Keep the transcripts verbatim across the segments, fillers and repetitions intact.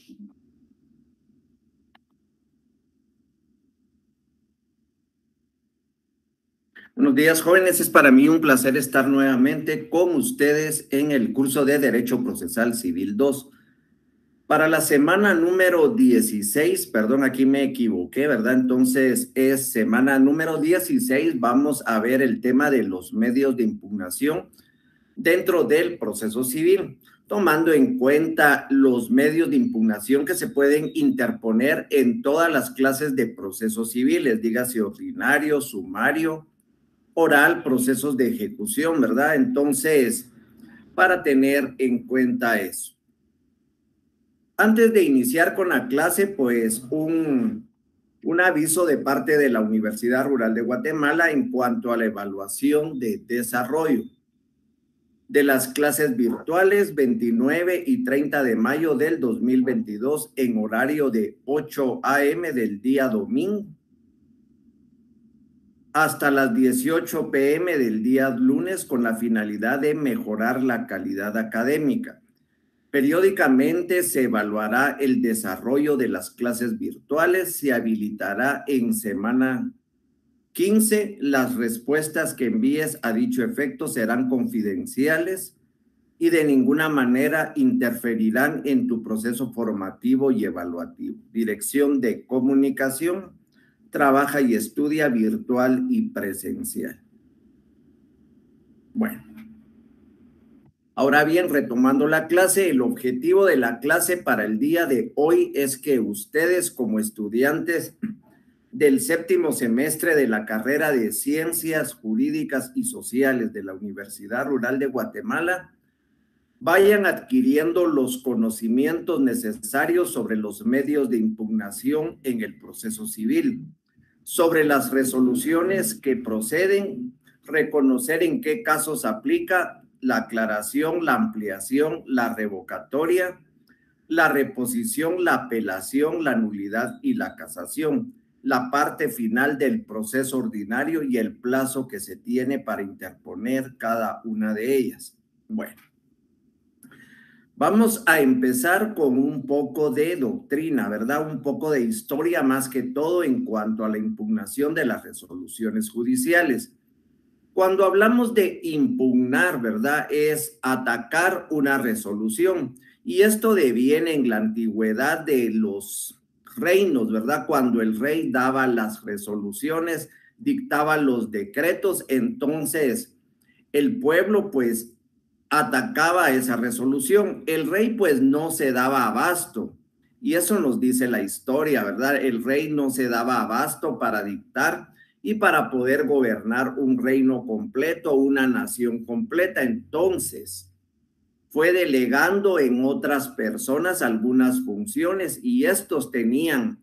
Buenos días, jóvenes. Es para mí un placer estar nuevamente con ustedes en el curso de Derecho Procesal Civil dos. Para la semana número dieciséis, perdón, aquí me equivoqué, ¿verdad? Entonces es semana número dieciséis. Vamos a ver el tema de los medios de impugnación dentro del proceso civil, tomando en cuenta los medios de impugnación que se pueden interponer en todas las clases de procesos civiles, dígase ordinario, sumario, oral, procesos de ejecución, ¿verdad? Entonces, para tener en cuenta eso. Antes de iniciar con la clase, pues un, un aviso de parte de la Universidad Rural de Guatemala en cuanto a la evaluación de desarrollo de las clases virtuales veintinueve y treinta de mayo del dos mil veintidós en horario de ocho a eme del día domingo hasta las dieciocho pe eme del día lunes, con la finalidad de mejorar la calidad académica. Periódicamente se evaluará el desarrollo de las clases virtuales, se habilitará en semana quince. Las respuestas que envíes a dicho efecto serán confidenciales y de ninguna manera interferirán en tu proceso formativo y evaluativo. Dirección de Comunicación: trabaja y estudia virtual y presencial. Bueno, ahora bien, retomando la clase, el objetivo de la clase para el día de hoy es que ustedes, como estudiantes del séptimo semestre de la carrera de Ciencias Jurídicas y Sociales de la Universidad Rural de Guatemala, vayan adquiriendo los conocimientos necesarios sobre los medios de impugnación en el proceso civil, sobre las resoluciones que proceden, reconocer en qué casos aplica la aclaración, la ampliación, la revocatoria, la reposición, la apelación, la nulidad y la casación, la parte final del proceso ordinario y el plazo que se tiene para interponer cada una de ellas. Bueno, vamos a empezar con un poco de doctrina, ¿verdad? Un poco de historia, más que todo en cuanto a la impugnación de las resoluciones judiciales. Cuando hablamos de impugnar, ¿verdad? Es atacar una resolución. Y esto deviene en la antigüedad de los reinos, ¿verdad? Cuando el rey daba las resoluciones, dictaba los decretos, entonces el pueblo pues atacaba esa resolución. El rey pues no se daba abasto, y eso nos dice la historia, ¿verdad? El rey no se daba abasto para dictar y para poder gobernar un reino completo, una nación completa. Entonces fue delegando en otras personas algunas funciones, y estos tenían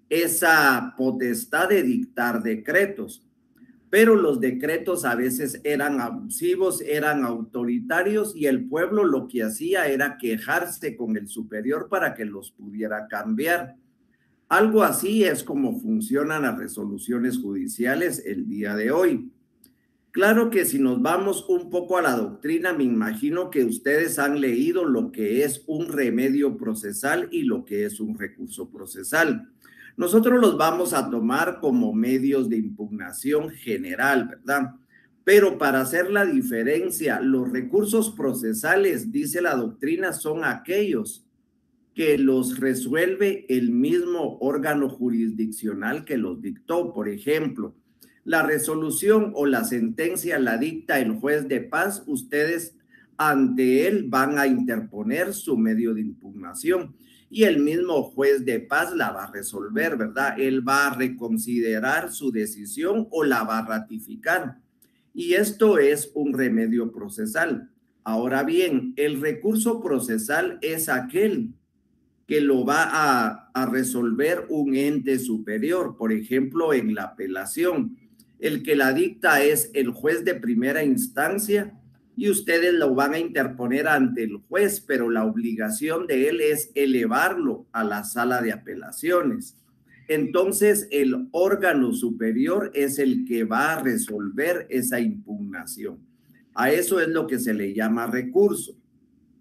esa potestad de dictar decretos. Pero los decretos a veces eran abusivos, eran autoritarios, y el pueblo lo que hacía era quejarse con el superior para que los pudiera cambiar. Algo así es como funcionan las resoluciones judiciales el día de hoy. Claro que si nos vamos un poco a la doctrina, me imagino que ustedes han leído lo que es un remedio procesal y lo que es un recurso procesal. Nosotros los vamos a tomar como medios de impugnación general, ¿verdad? Pero para hacer la diferencia, los recursos procesales, dice la doctrina, son aquellos que los resuelve el mismo órgano jurisdiccional que los dictó. Por ejemplo, la resolución o la sentencia la dicta el juez de paz, ustedes ante él van a interponer su medio de impugnación y el mismo juez de paz la va a resolver, ¿verdad? Él va a reconsiderar su decisión o la va a ratificar. Y esto es un remedio procesal. Ahora bien, el recurso procesal es aquel que lo va a, a resolver un ente superior. Por ejemplo, en la apelación, el que la dicta es el juez de primera instancia y ustedes lo van a interponer ante el juez, pero la obligación de él es elevarlo a la sala de apelaciones. Entonces, el órgano superior es el que va a resolver esa impugnación. A eso es lo que se le llama recurso.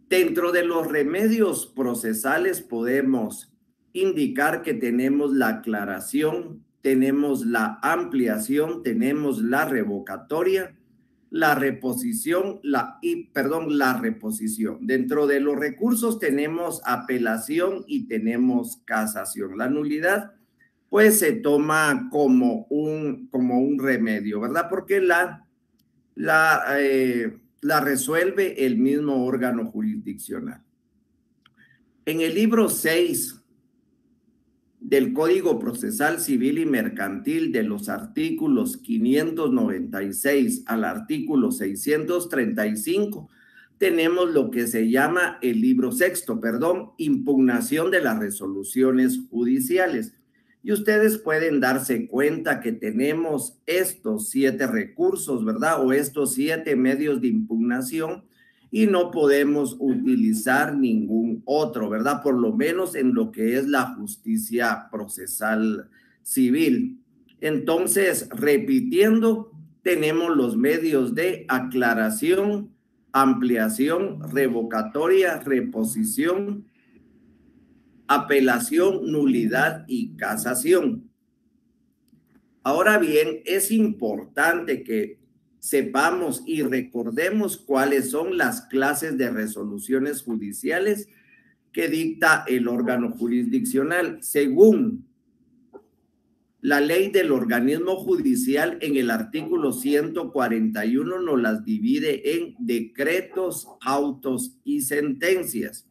Dentro de los remedios procesales podemos indicar que tenemos la aclaración, tenemos la ampliación, tenemos la revocatoria, la reposición, la, y, perdón, la reposición. Dentro de los recursos tenemos apelación y tenemos casación. La nulidad, pues, se toma como un, como un remedio, ¿verdad? Porque la, la, eh, la resuelve el mismo órgano jurisdiccional. En el libro seis del Código Procesal Civil y Mercantil, de los artículos quinientos noventa y seis al artículo seiscientos treinta y cinco, tenemos lo que se llama el libro sexto, perdón, impugnación de las resoluciones judiciales. Y ustedes pueden darse cuenta que tenemos estos siete recursos, ¿verdad? O estos siete medios de impugnación, y no podemos utilizar ningún otro, ¿verdad? Por lo menos en lo que es la justicia procesal civil. Entonces, repitiendo, tenemos los medios de aclaración, ampliación, revocatoria, reposición, apelación, nulidad y casación. Ahora bien, es importante que sepamos y recordemos cuáles son las clases de resoluciones judiciales que dicta el órgano jurisdiccional. Según la ley del organismo judicial, en el artículo ciento cuarenta y uno nos las divide en decretos, autos y sentencias.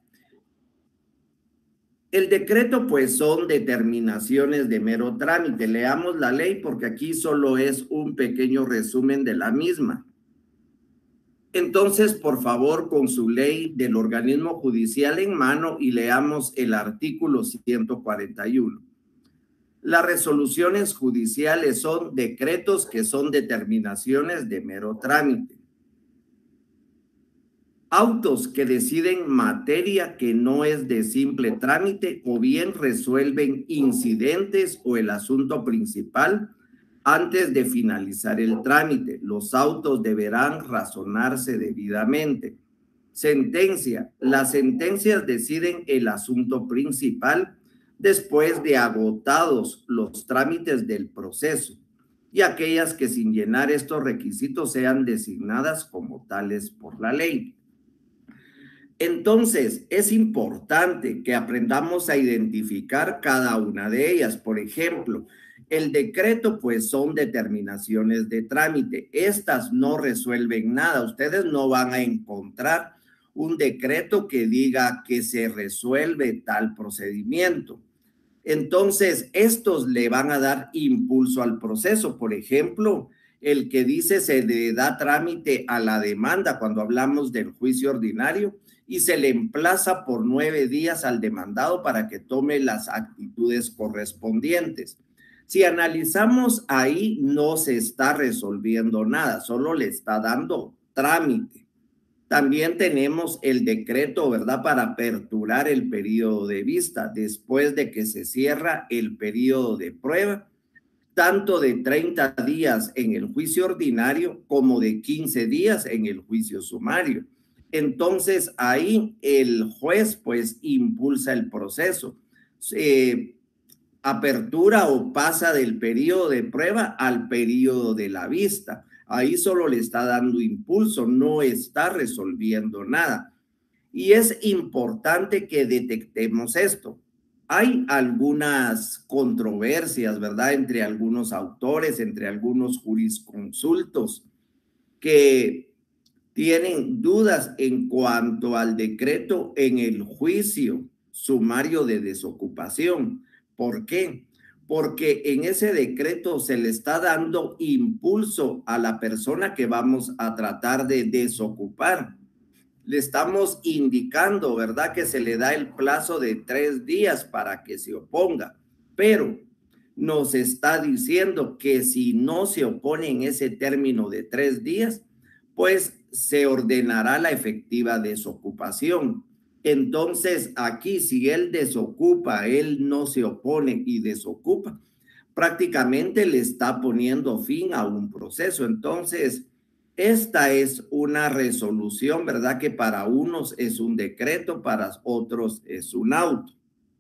El decreto, pues, son determinaciones de mero trámite. Leamos la ley porque aquí solo es un pequeño resumen de la misma. Entonces, por favor, con su ley del organismo judicial en mano, y leamos el artículo ciento cuarenta y uno. Las resoluciones judiciales son decretos que son determinaciones de mero trámite. Autos que deciden materia que no es de simple trámite o bien resuelven incidentes o el asunto principal antes de finalizar el trámite. Los autos deberán razonarse debidamente. Sentencia. Las sentencias deciden el asunto principal después de agotados los trámites del proceso, y aquellas que sin llenar estos requisitos sean designadas como tales por la ley. Entonces, es importante que aprendamos a identificar cada una de ellas. Por ejemplo, el decreto, pues, son determinaciones de trámite. Estas no resuelven nada. Ustedes no van a encontrar un decreto que diga que se resuelve tal procedimiento. Entonces, estos le van a dar impulso al proceso. Por ejemplo, el que dice se le da trámite a la demanda cuando hablamos del juicio ordinario, y se le emplaza por nueve días al demandado para que tome las actitudes correspondientes. Si analizamos ahí, no se está resolviendo nada, solo le está dando trámite. También tenemos el decreto, ¿verdad?, para aperturar el periodo de vista después de que se cierra el periodo de prueba, tanto de treinta días en el juicio ordinario como de quince días en el juicio sumario. Entonces, ahí el juez, pues, impulsa el proceso. Eh, apertura o pasa del periodo de prueba al periodo de la vista. Ahí solo le está dando impulso, no está resolviendo nada. Y es importante que detectemos esto. Hay algunas controversias, ¿verdad?, entre algunos autores, entre algunos jurisconsultos, que tienen dudas en cuanto al decreto en el juicio sumario de desocupación. ¿Por qué? Porque en ese decreto se le está dando impulso a la persona que vamos a tratar de desocupar. Le estamos indicando, ¿verdad?, que se le da el plazo de tres días para que se oponga, pero nos está diciendo que si no se opone en ese término de tres días, pues se ordenará la efectiva desocupación. Entonces, aquí, si él desocupa, él no se opone y desocupa, prácticamente le está poniendo fin a un proceso. Entonces, Esta es una resolución, ¿verdad? Que para unos es un decreto, para otros es un auto.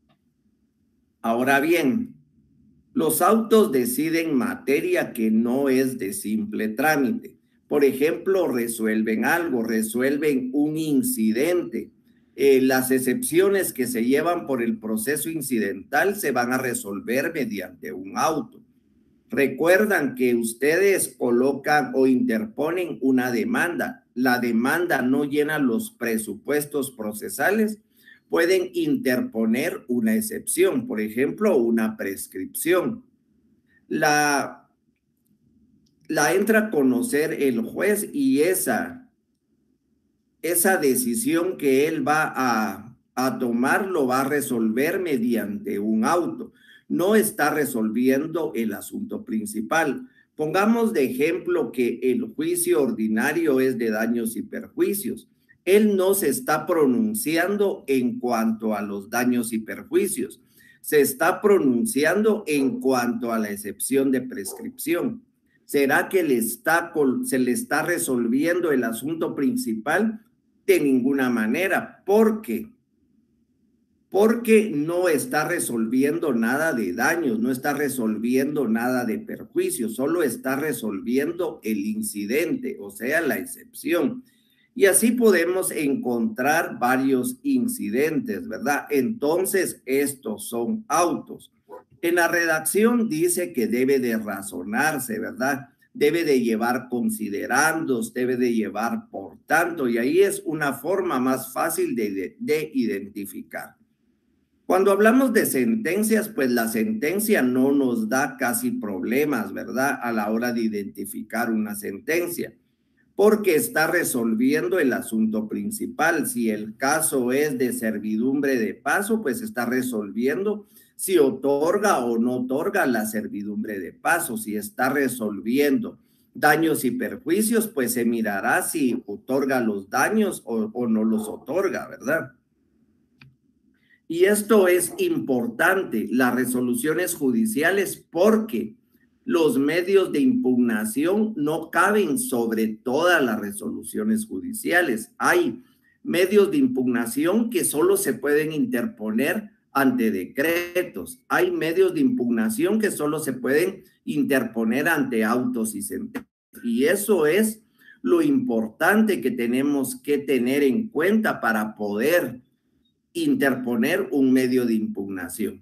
Ahora bien, los autos deciden materia que no es de simple trámite. Por ejemplo, resuelven algo, resuelven un incidente. Eh, las excepciones que se llevan por el proceso incidental se van a resolver mediante un auto. Recuerdan que ustedes colocan o interponen una demanda. La demanda no llena los presupuestos procesales. Pueden interponer una excepción, por ejemplo, una prescripción. La, la entra a conocer el juez y esa, esa decisión que él va a, a tomar lo va a resolver mediante un auto. No está resolviendo el asunto principal. Pongamos de ejemplo que el juicio ordinario es de daños y perjuicios. Él no se está pronunciando en cuanto a los daños y perjuicios. Se está pronunciando en cuanto a la excepción de prescripción. ¿Será que le está, se le está resolviendo el asunto principal? De ninguna manera. ¿Por qué? Porque no está resolviendo nada de daños, no está resolviendo nada de perjuicios, solo está resolviendo el incidente, o sea, la excepción. Y así podemos encontrar varios incidentes, ¿verdad? Entonces, estos son autos. En la redacción dice que debe de razonarse, ¿verdad? Debe de llevar considerandos, debe de llevar por tanto, y ahí es una forma más fácil de, de, de identificar. Cuando hablamos de sentencias, pues la sentencia no nos da casi problemas, ¿verdad? A la hora de identificar una sentencia, porque está resolviendo el asunto principal. Si el caso es de servidumbre de paso, pues está resolviendo si otorga o no otorga la servidumbre de paso. Si está resolviendo daños y perjuicios, pues se mirará si otorga los daños o, o no los otorga, ¿verdad? Y esto es importante, las resoluciones judiciales, porque los medios de impugnación no caben sobre todas las resoluciones judiciales. Hay medios de impugnación que solo se pueden interponer ante decretos. Hay medios de impugnación que solo se pueden interponer ante autos y sentencias. Y eso es lo importante que tenemos que tener en cuenta para poder interponer un medio de impugnación.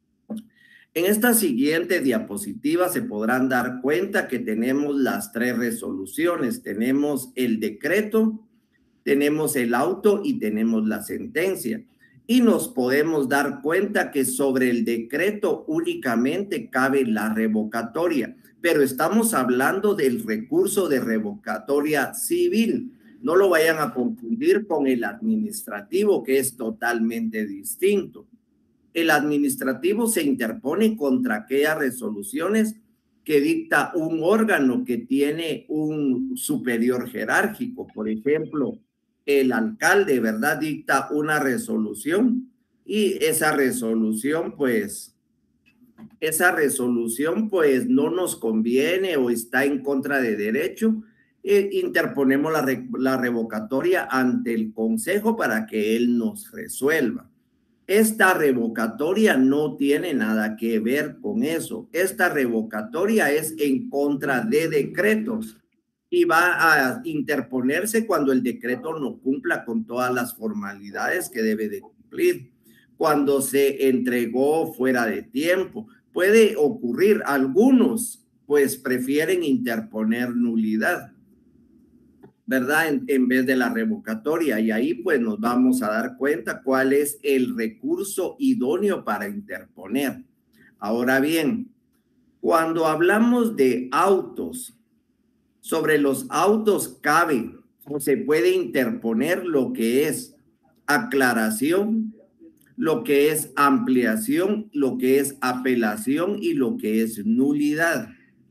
En esta siguiente diapositiva se podrán dar cuenta que tenemos las tres resoluciones. Tenemos el decreto, tenemos el auto y tenemos la sentencia. Y nos podemos dar cuenta que sobre el decreto únicamente cabe la revocatoria, pero estamos hablando del recurso de revocatoria civil. No lo vayan a confundir con el administrativo, que es totalmente distinto. El administrativo se interpone contra aquellas resoluciones que dicta un órgano que tiene un superior jerárquico. Por ejemplo, el alcalde, ¿verdad? Dicta una resolución y esa resolución, pues, esa resolución, pues, no nos conviene o está en contra de derecho. Eh, interponemos la, re, la revocatoria ante el consejo para que él nos resuelva. Esta revocatoria no tiene nada que ver con eso. Esta revocatoria es en contra de decretos y va a interponerse cuando el decreto no cumpla con todas las formalidades que debe de cumplir. Cuando se entregó fuera de tiempo, puede ocurrir. Algunos, pues, prefieren interponer nulidad, ¿verdad? En, en vez de la revocatoria. Y ahí pues nos vamos a dar cuenta cuál es el recurso idóneo para interponer. Ahora bien, cuando hablamos de autos, sobre los autos cabe o se puede interponer lo que es aclaración, lo que es ampliación, lo que es apelación y lo que es nulidad.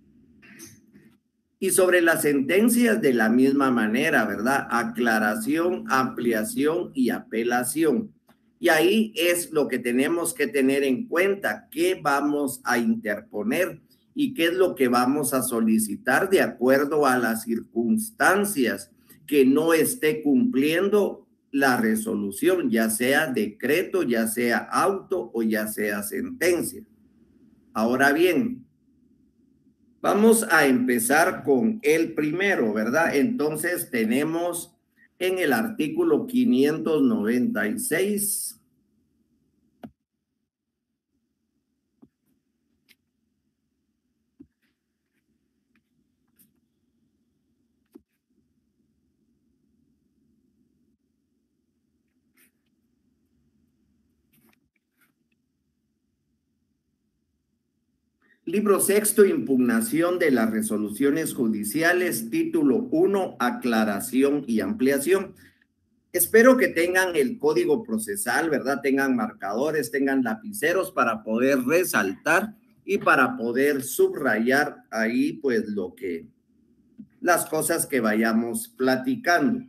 Y sobre las sentencias de la misma manera, ¿verdad? Aclaración, ampliación y apelación. Y ahí es lo que tenemos que tener en cuenta, qué vamos a interponer y qué es lo que vamos a solicitar de acuerdo a las circunstancias que no esté cumpliendo la resolución, ya sea decreto, ya sea auto o ya sea sentencia. Ahora bien, vamos a empezar con el primero, ¿verdad? Entonces tenemos en el artículo quinientos noventa y seis. Libro sexto, impugnación de las resoluciones judiciales, título uno, aclaración y ampliación. Espero que tengan el código procesal, ¿verdad? Tengan marcadores, tengan lapiceros para poder resaltar y para poder subrayar ahí, pues, lo que, las cosas que vayamos platicando.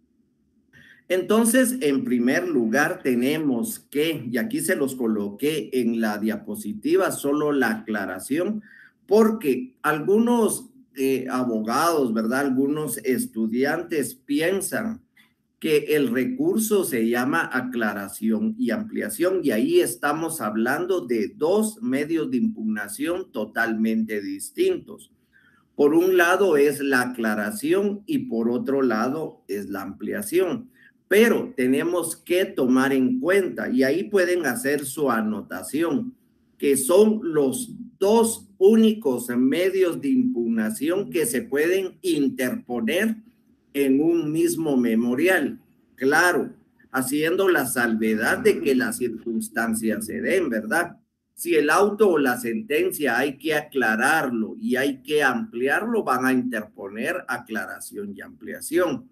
Entonces, en primer lugar, tenemos que, y aquí se los coloqué en la diapositiva, solo la aclaración, porque algunos eh, abogados, ¿verdad? Algunos estudiantes piensan que el recurso se llama aclaración y ampliación, y ahí estamos hablando de dos medios de impugnación totalmente distintos. Por un lado es la aclaración y por otro lado es la ampliación. Pero tenemos que tomar en cuenta, y ahí pueden hacer su anotación, que son los dos únicos medios de impugnación que se pueden interponer en un mismo memorial. Claro, haciendo la salvedad de que las circunstancias se den, ¿verdad? Si el auto o la sentencia hay que aclararlo y hay que ampliarlo, van a interponer aclaración y ampliación.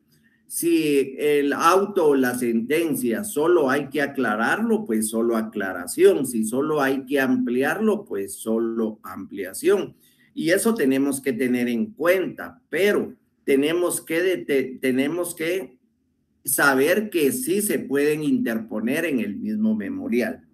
Si el auto o la sentencia solo hay que aclararlo, pues solo aclaración. Si solo hay que ampliarlo, pues solo ampliación. Y eso tenemos que tener en cuenta, pero tenemos que, tenemos que saber que sí se pueden interponer en el mismo memorial.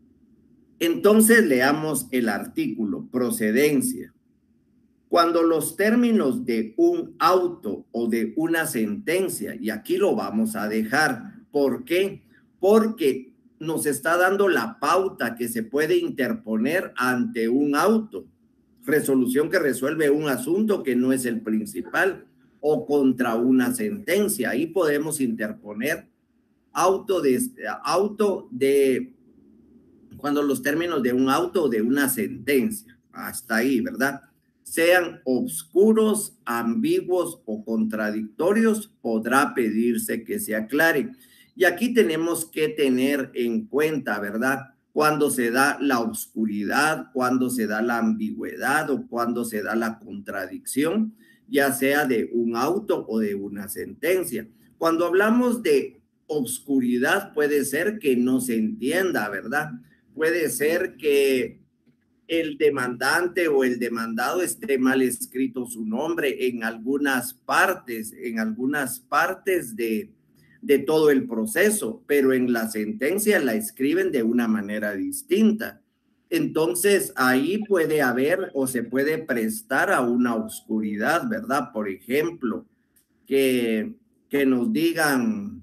Entonces leamos el artículo, procedencia. Cuando los términos de un auto o de una sentencia, y aquí lo vamos a dejar, ¿por qué? Porque nos está dando la pauta que se puede interponer ante un auto, resolución que resuelve un asunto que no es el principal, o contra una sentencia. Ahí podemos interponer auto de, auto de cuando los términos de un auto o de una sentencia, hasta ahí, ¿verdad? Sean obscuros, ambiguos o contradictorios, podrá pedirse que se aclare. Y aquí tenemos que tener en cuenta, ¿verdad? Cuando se da la oscuridad, cuando se da la ambigüedad o cuando se da la contradicción, ya sea de un auto o de una sentencia. Cuando hablamos de obscuridad, puede ser que no se entienda, ¿verdad? Puede ser que el demandante o el demandado esté mal escrito su nombre en algunas partes, en algunas partes de, de todo el proceso, pero en la sentencia la escriben de una manera distinta. Entonces ahí puede haber o se puede prestar a una oscuridad, ¿verdad? Por ejemplo, que, que nos digan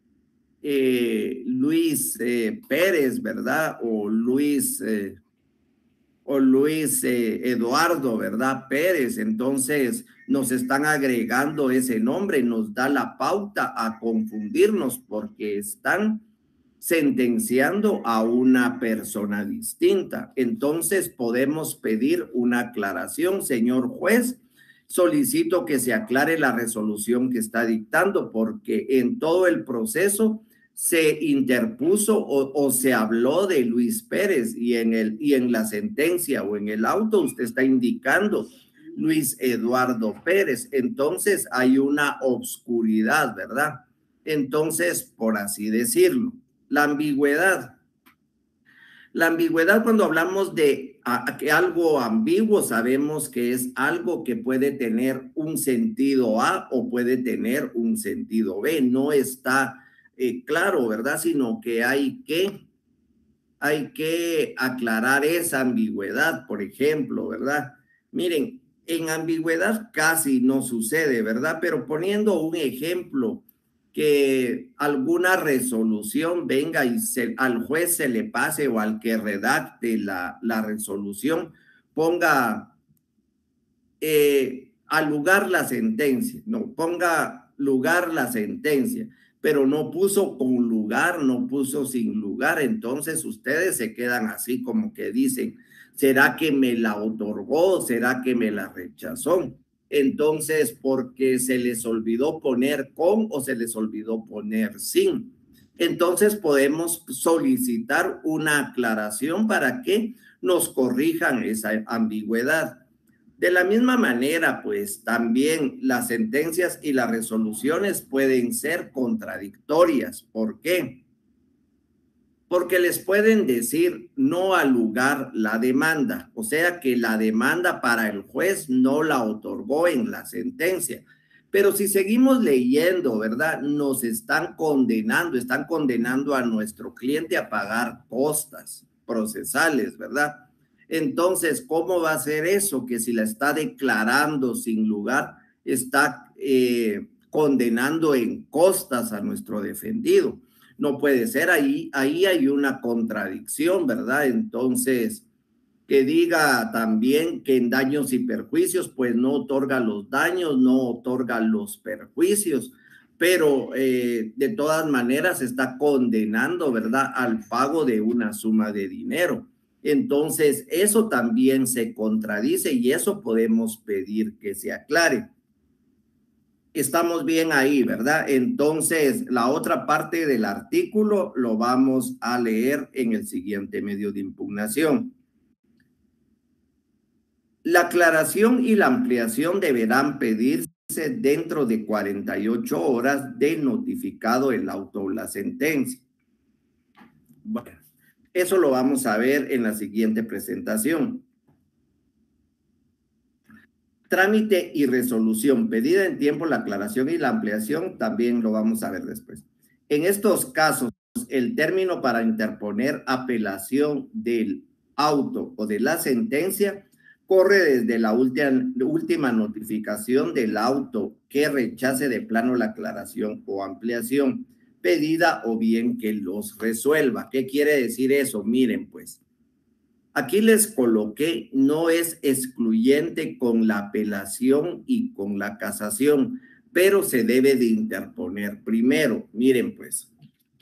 eh, Luis eh, Pérez, ¿verdad? O Luis... Eh, o Luis eh, Eduardo, ¿verdad? Pérez. Entonces nos están agregando ese nombre, nos da la pauta a confundirnos porque están sentenciando a una persona distinta. Entonces podemos pedir una aclaración, señor juez. Solicito que se aclare la resolución que está dictando porque en todo el proceso se interpuso o, o se habló de Luis Pérez y en, el, y en la sentencia o en el auto usted está indicando Luis Eduardo Pérez. Entonces hay una obscuridad, ¿verdad? Entonces, por así decirlo, la ambigüedad. La ambigüedad, cuando hablamos de a, a que algo ambiguo, sabemos que es algo que puede tener un sentido A o puede tener un sentido B. No está Eh, claro, ¿verdad? Sino que hay que, hay que aclarar esa ambigüedad, por ejemplo, ¿verdad? Miren, en ambigüedad casi no sucede, ¿verdad? Pero poniendo un ejemplo, que alguna resolución venga y se, al juez se le pase o al que redacte la, la resolución, ponga eh, al lugar la sentencia, no, ponga lugar la sentencia, pero no puso con lugar, no puso sin lugar, entonces ustedes se quedan así como que dicen, ¿será que me la otorgó? ¿Será que me la rechazó? Entonces, porque se les olvidó poner con o se les olvidó poner sin. Entonces podemos solicitar una aclaración para que nos corrijan esa ambigüedad. De la misma manera, pues también las sentencias y las resoluciones pueden ser contradictorias. ¿Por qué? Porque les pueden decir no al lugar la demanda, o sea que la demanda para el juez no la otorgó en la sentencia. Pero si seguimos leyendo, ¿verdad? Nos están condenando, están condenando a nuestro cliente a pagar costas procesales, ¿verdad? Entonces, ¿cómo va a ser eso? Que si la está declarando sin lugar, está eh, condenando en costas a nuestro defendido. No puede ser, ahí, ahí hay una contradicción, ¿verdad? Entonces, que diga también que en daños y perjuicios, pues no otorga los daños, no otorga los perjuicios, pero eh, de todas maneras está condenando, ¿verdad?, al pago de una suma de dinero. Entonces, eso también se contradice y eso podemos pedir que se aclare. Estamos bien ahí, ¿verdad? Entonces, la otra parte del artículo lo vamos a leer en el siguiente medio de impugnación. La aclaración y la ampliación deberán pedirse dentro de cuarenta y ocho horas de notificado el auto o la sentencia. Bueno, eso lo vamos a ver en la siguiente presentación. Trámite y resolución, pedida en tiempo la aclaración y la ampliación, también lo vamos a ver después. En estos casos, el término para interponer apelación del auto o de la sentencia corre desde la última, última notificación del auto que rechace de plano la aclaración o ampliación pedida o bien que los resuelva. ¿Qué quiere decir eso? Miren, pues, aquí les coloqué, no es excluyente con la apelación y con la casación, pero se debe de interponer primero. Miren, pues,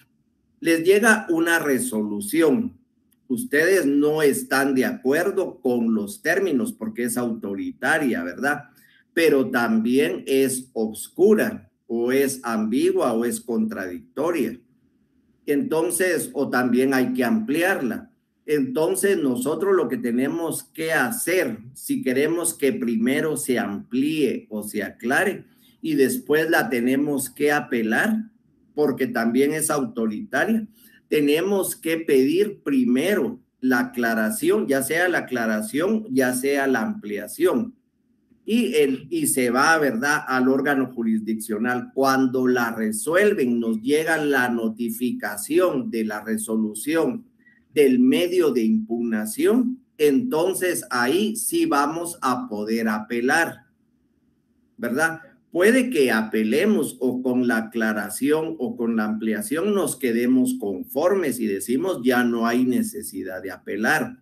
les llega una resolución. Ustedes no están de acuerdo con los términos porque es autoritaria, ¿verdad? Pero también es obscura o es ambigua o es contradictoria. Entonces, o también hay que ampliarla. Entonces, nosotros lo que tenemos que hacer, si queremos que primero se amplíe o se aclare y después la tenemos que apelar, porque también es autoritaria, tenemos que pedir primero la aclaración, ya sea la aclaración, ya sea la ampliación. Y, el, y se va, ¿verdad?, al órgano jurisdiccional. Cuando la resuelven, nos llega la notificación de la resolución del medio de impugnación, entonces ahí sí vamos a poder apelar, ¿verdad? Puede que apelemos o con la aclaración o con la ampliación nos quedemos conformes y decimos ya no hay necesidad de apelar.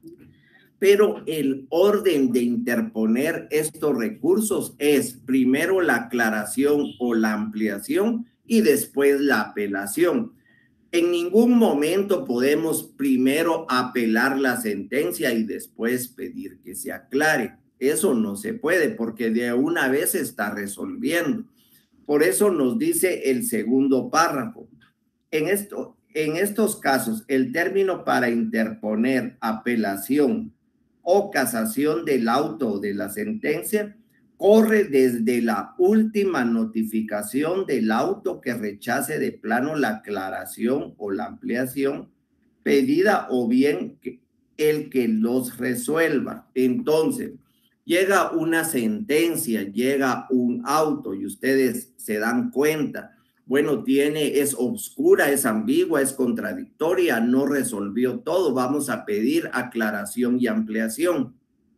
Pero el orden de interponer estos recursos es primero la aclaración o la ampliación y después la apelación. En ningún momento podemos primero apelar la sentencia y después pedir que se aclare. Eso no se puede porque de una vez se está resolviendo. Por eso nos dice el segundo párrafo. En, esto, en estos casos, el término para interponer apelación o casación del auto o de la sentencia corre desde la última notificación del auto que rechace de plano la aclaración o la ampliación pedida o bien que el que los resuelva. Entonces, llega una sentencia, llega un auto y ustedes se dan cuenta, bueno, tiene, es oscura, es ambigua, es contradictoria, no resolvió todo, vamos a pedir aclaración y ampliación.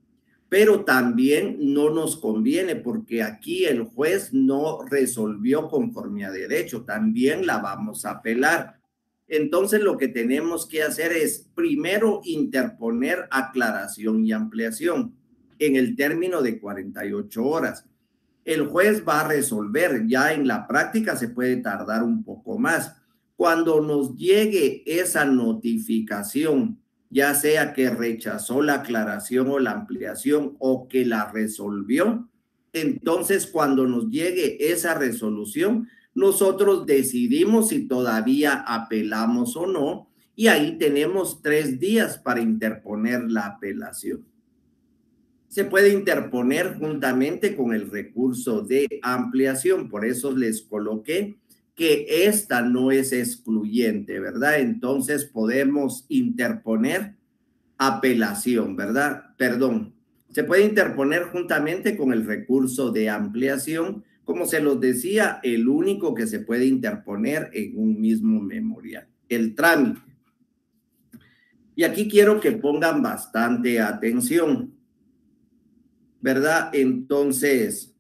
pero también no nos conviene porque aquí el juez no resolvió conforme a derecho, también la vamos a apelar. Entonces lo que tenemos que hacer es primero interponer aclaración y ampliación en el término de cuarenta y ocho horas. El juez va a resolver, ya en la práctica se puede tardar un poco más. Cuando nos llegue esa notificación, ya sea que rechazó la aclaración o la ampliación o que la resolvió, entonces cuando nos llegue esa resolución, nosotros decidimos si todavía apelamos o no, y ahí tenemos tres días para interponer la apelación. Se puede interponer juntamente con el recurso de ampliación, por eso les coloqué que esta no es excluyente, ¿verdad? Entonces podemos interponer apelación, ¿verdad? Perdón, se puede interponer juntamente con el recurso de ampliación, como se los decía, el único que se puede interponer en un mismo memorial, el trámite. Y aquí quiero que pongan bastante atención, ¿verdad? Entonces,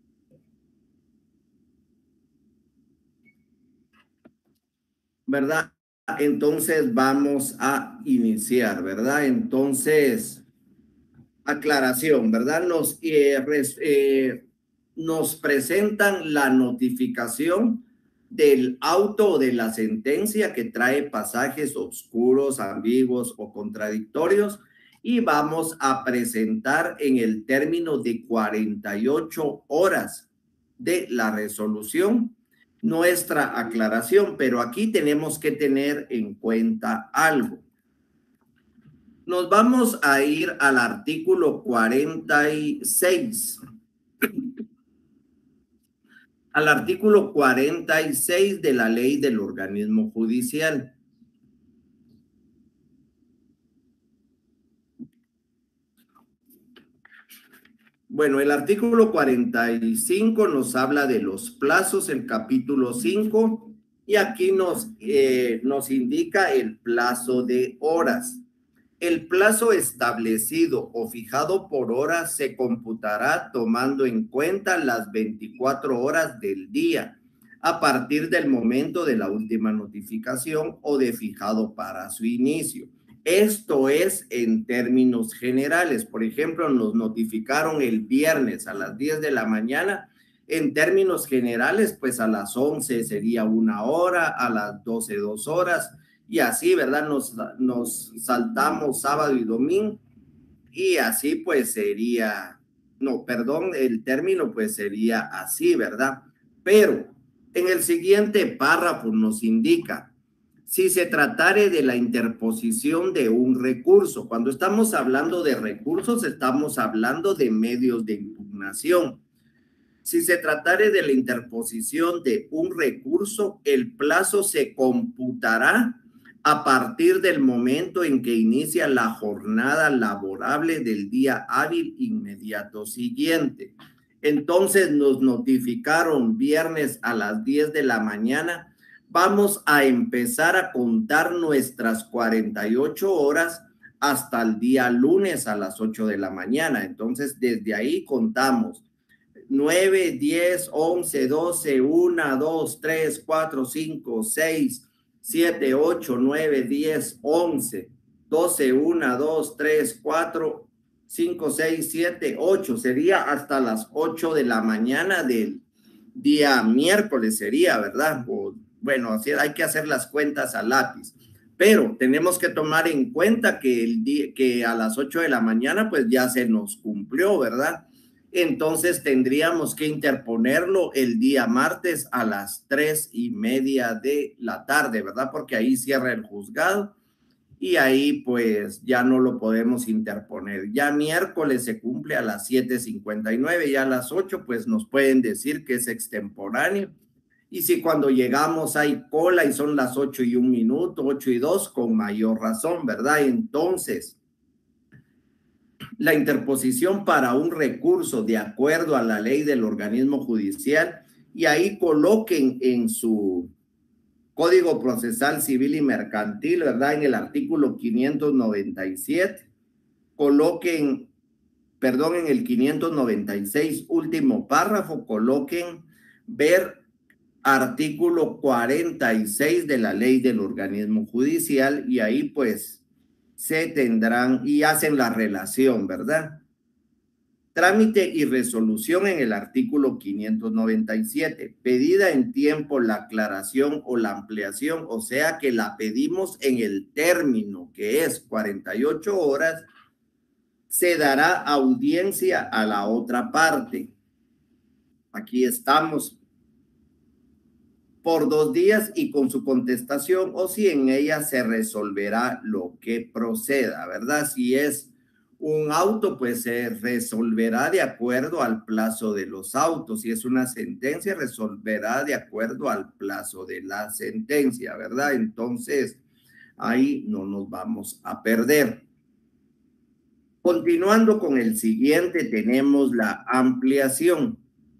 ¿verdad? Entonces vamos a iniciar, ¿verdad? Entonces, aclaración, ¿verdad? Nos, eh, res, eh, nos presentan la notificación del auto o de la sentencia que trae pasajes oscuros, ambiguos o contradictorios, y vamos a presentar en el término de cuarenta y ocho horas de la resolución nuestra aclaración, pero aquí tenemos que tener en cuenta algo. Nos vamos a ir al artículo cuarenta y seis. Al artículo cuarenta y seis de la ley del organismo judicial. Bueno, el artículo cuarenta y cinco nos habla de los plazos, el capítulo cinco, y aquí nos, eh, nos indica el plazo de horas. El plazo establecido o fijado por hora se computará tomando en cuenta las veinticuatro horas del día a partir del momento de la última notificación o de fijado para su inicio. Esto es en términos generales. Por ejemplo, nos notificaron el viernes a las diez de la mañana. En términos generales, pues a las once sería una hora, a las doce dos horas, y así, ¿verdad? Nos, nos saltamos sábado y domingo, y así pues sería, no, perdón, el término pues sería así, ¿verdad? Pero en el siguiente párrafo nos indica, si se tratare de la interposición de un recurso. Cuando estamos hablando de recursos, estamos hablando de medios de impugnación. Si se tratare de la interposición de un recurso, el plazo se computará a partir del momento en que inicia la jornada laborable del día hábil inmediato siguiente. Entonces nos notificaron viernes a las diez de la mañana. Vamos a empezar a contar nuestras cuarenta y ocho horas hasta el día lunes a las ocho de la mañana. Entonces, desde ahí contamos nueve, diez, once, doce, uno, dos, tres, cuatro, cinco, seis, siete, ocho, nueve, diez, once, doce, uno, dos, tres, cuatro, cinco, seis, siete, ocho. Sería hasta las ocho de la mañana del día miércoles, sería, ¿verdad? O, bueno, así hay que hacer las cuentas a lápiz, pero tenemos que tomar en cuenta que, el día, que a las ocho de la mañana pues ya se nos cumplió, ¿verdad? Entonces tendríamos que interponerlo el día martes a las tres y media de la tarde, ¿verdad? Porque ahí cierra el juzgado y ahí pues ya no lo podemos interponer. Ya miércoles se cumple a las siete cincuenta y nueve, ya a las ocho pues nos pueden decir que es extemporáneo. Y si cuando llegamos hay cola y son las ocho y un minuto, ocho y dos, con mayor razón, ¿verdad? Entonces, la interposición para un recurso de acuerdo a la ley del organismo judicial, y ahí coloquen en su Código Procesal Civil y Mercantil, ¿verdad? En el artículo quinientos noventa y siete, coloquen perdón, en el quinientos noventa y seis, último párrafo, coloquen ver artículo cuarenta y seis de la ley del organismo judicial y ahí pues se tendrán y hacen la relación, ¿verdad? Trámite y resolución en el artículo quinientos noventa y siete. Pedida en tiempo la aclaración o la ampliación, o sea que la pedimos en el término que es cuarenta y ocho horas, se dará audiencia a la otra parte. Aquí estamos por dos días y con su contestación, o si en ella se resolverá lo que proceda, ¿verdad? Si es un auto, pues se resolverá de acuerdo al plazo de los autos. Si es una sentencia, resolverá de acuerdo al plazo de la sentencia, ¿verdad? Entonces, ahí no nos vamos a perder. Continuando con el siguiente, tenemos la ampliación.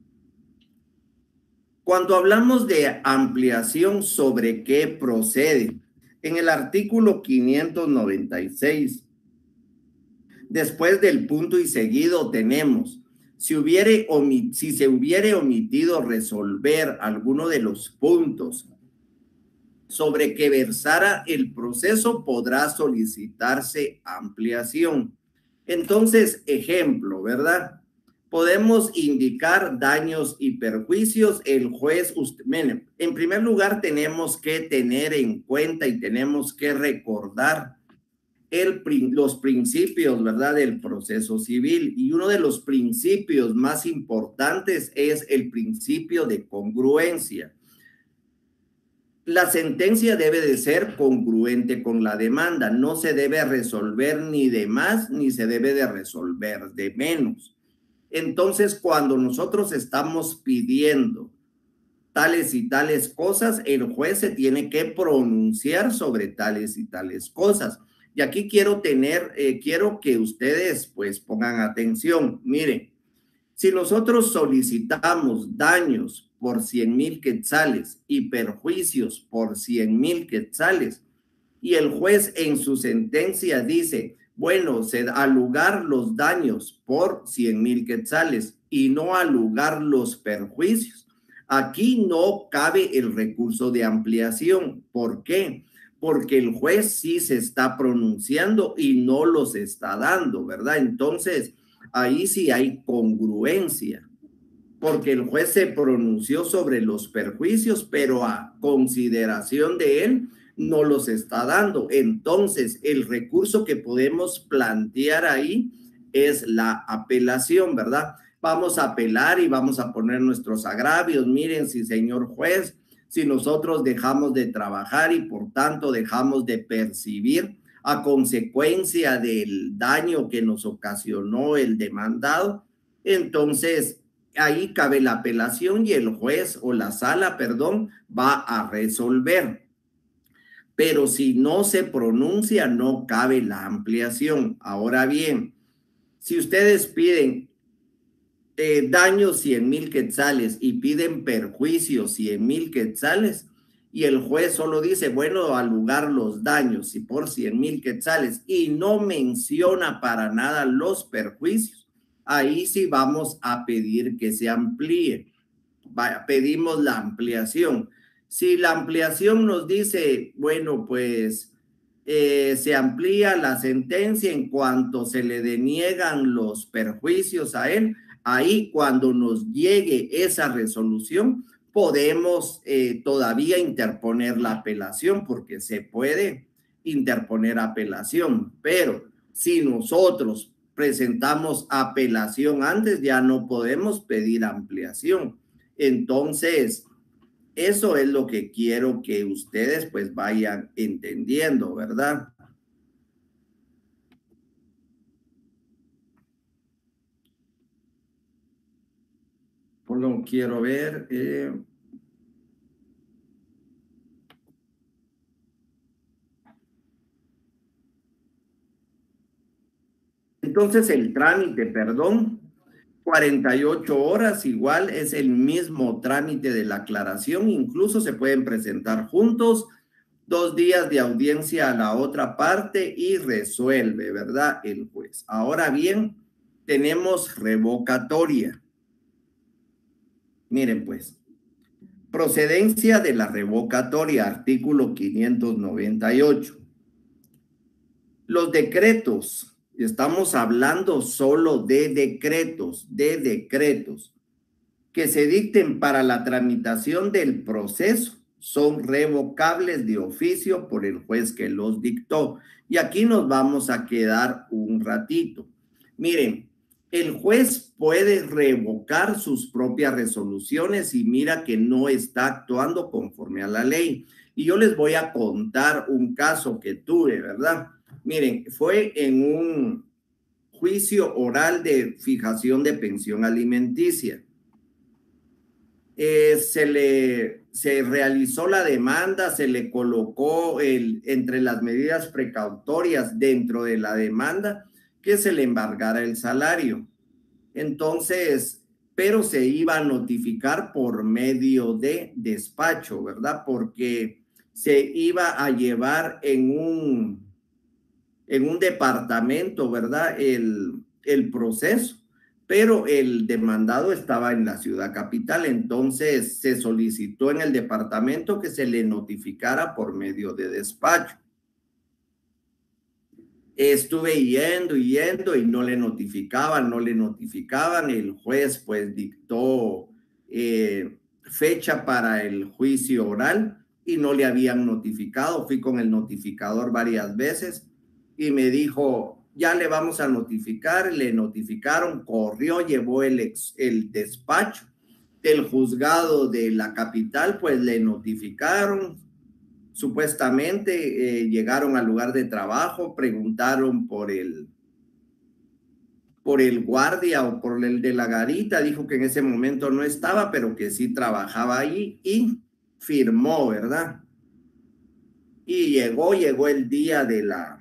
Cuando hablamos de ampliación, ¿sobre qué procede? En el artículo quinientos noventa y seis, después del punto y seguido tenemos, si, hubiere si se hubiere omitido resolver alguno de los puntos sobre que versara el proceso, podrá solicitarse ampliación. Entonces, ejemplo, ¿verdad? Podemos indicar daños y perjuicios. El juez, usted, miren, en primer lugar tenemos que tener en cuenta y tenemos que recordar el, los principios, ¿verdad?, del proceso civil. Y uno de los principios más importantes es el principio de congruencia. La sentencia debe de ser congruente con la demanda. No se debe resolver ni de más ni se debe de resolver de menos. Entonces, cuando nosotros estamos pidiendo tales y tales cosas, el juez se tiene que pronunciar sobre tales y tales cosas. Y aquí quiero tener, eh, quiero que ustedes pues pongan atención. Miren, si nosotros solicitamos daños por cien mil quetzales y perjuicios por cien mil quetzales, y el juez en su sentencia dice, bueno, se da lugar los daños por cien mil quetzales y no al lugar los perjuicios. Aquí no cabe el recurso de ampliación. ¿Por qué? Porque el juez sí se está pronunciando y no los está dando, ¿verdad? Entonces, ahí sí hay congruencia, porque el juez se pronunció sobre los perjuicios, pero a consideración de él, no los está dando. Entonces, el recurso que podemos plantear ahí es la apelación, ¿verdad? Vamos a apelar y vamos a poner nuestros agravios. Miren, si señor juez, si nosotros dejamos de trabajar y por tanto dejamos de percibir a consecuencia del daño que nos ocasionó el demandado, entonces ahí cabe la apelación y el juez o la sala, perdón, va a resolver. Pero si no se pronuncia, no cabe la ampliación. Ahora bien, si ustedes piden eh, daños cien mil quetzales y piden perjuicios cien mil quetzales y el juez solo dice, bueno, al lugar los daños y por cien mil quetzales y no menciona para nada los perjuicios, ahí sí vamos a pedir que se amplíe. Vaya, pedimos la ampliación. Si la ampliación nos dice, bueno, pues eh, se amplía la sentencia en cuanto se le deniegan los perjuicios a él, ahí cuando nos llegue esa resolución podemos eh, todavía interponer la apelación, porque se puede interponer apelación, pero si nosotros presentamos apelación antes, ya no podemos pedir ampliación. Entonces, eso es lo que quiero que ustedes pues vayan entendiendo, ¿verdad? Por lo que quiero ver. Eh, entonces, el trámite, perdón, cuarenta y ocho horas, igual es el mismo trámite de la aclaración, incluso se pueden presentar juntos, dos días de audiencia a la otra parte y resuelve, ¿verdad? El juez. Ahora bien, tenemos revocatoria. Miren pues, procedencia de la revocatoria, artículo quinientos noventa y ocho. Los decretos, estamos hablando solo de decretos, de decretos que se dicten para la tramitación del proceso, son revocables de oficio por el juez que los dictó. Y aquí nos vamos a quedar un ratito. Miren, el juez puede revocar sus propias resoluciones y mira que no está actuando conforme a la ley. Y yo les voy a contar un caso que tuve, ¿verdad? Miren, fue en un juicio oral de fijación de pensión alimenticia. Eh, se le se realizó la demanda, se le colocó el, entre las medidas precautorias dentro de la demanda que se le embargara el salario. Entonces, pero se iba a notificar por medio de despacho, ¿verdad? Porque se iba a llevar en un, en un departamento, ¿verdad? El, el proceso. Pero el demandado estaba en la ciudad capital, entonces se solicitó en el departamento que se le notificara por medio de despacho. Estuve yendo y yendo y no le notificaban, no le notificaban. El juez pues dictó eh, fecha para el juicio oral y no le habían notificado. Fui con el notificador varias veces y me dijo, ya le vamos a notificar. Le notificaron, corrió, llevó el, ex, el despacho del juzgado de la capital, pues le notificaron. Supuestamente eh, llegaron al lugar de trabajo, preguntaron por el, por el guardia o por el de la garita, dijo que en ese momento no estaba, pero que sí trabajaba ahí y firmó, ¿verdad? Y llegó, llegó el día de la,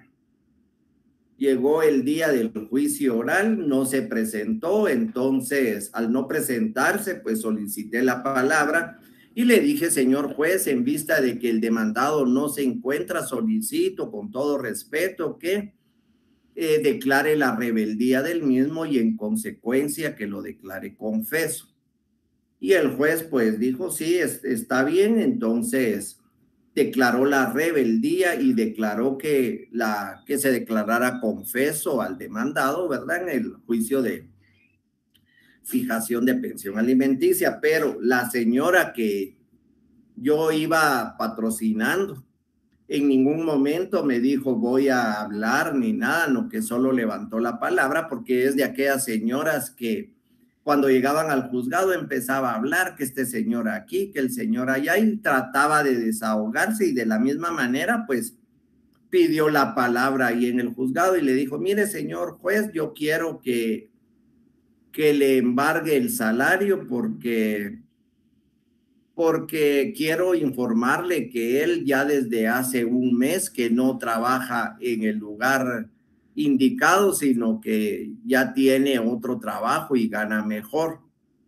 llegó el día del juicio oral, no se presentó, entonces al no presentarse, pues solicité la palabra. Y le dije, señor juez, en vista de que el demandado no se encuentra, solicito con todo respeto que eh, declare la rebeldía del mismo y en consecuencia que lo declare confeso. Y el juez pues dijo, sí, es, está bien, entonces declaró la rebeldía y declaró que, la, que se declarara confeso al demandado, ¿verdad? En el juicio de fijación de pensión alimenticia, pero la señora que yo iba patrocinando, en ningún momento me dijo voy a hablar ni nada, no, que solo levantó la palabra porque es de aquellas señoras que cuando llegaban al juzgado empezaba a hablar que este señor aquí, que el señor allá y trataba de desahogarse y de la misma manera pues pidió la palabra ahí en el juzgado y le dijo, mire señor juez, yo quiero que, que le embargue el salario porque porque quiero informarle que él ya desde hace un mes que no trabaja en el lugar indicado, sino que ya tiene otro trabajo y gana mejor.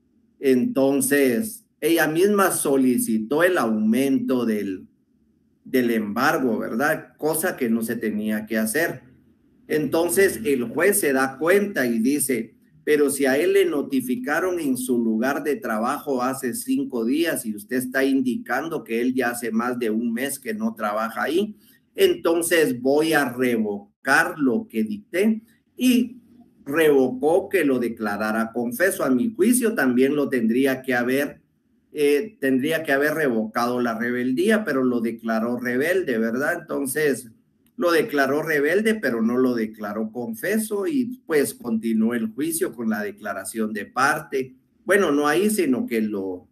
Entonces, ella misma solicitó el aumento del, del embargo, ¿verdad? Cosa que no se tenía que hacer. Entonces, el juez se da cuenta y dice, pero si a él le notificaron en su lugar de trabajo hace cinco días y usted está indicando que él ya hace más de un mes que no trabaja ahí, entonces voy a revocar lo que dicté y revocó que lo declarara confeso. A mi juicio también lo tendría que haber, eh, tendría que haber revocado la rebeldía, pero lo declaró rebelde, ¿verdad? Entonces lo declaró rebelde, pero no lo declaró confeso y pues continuó el juicio con la declaración de parte. Bueno, no ahí, sino que lo,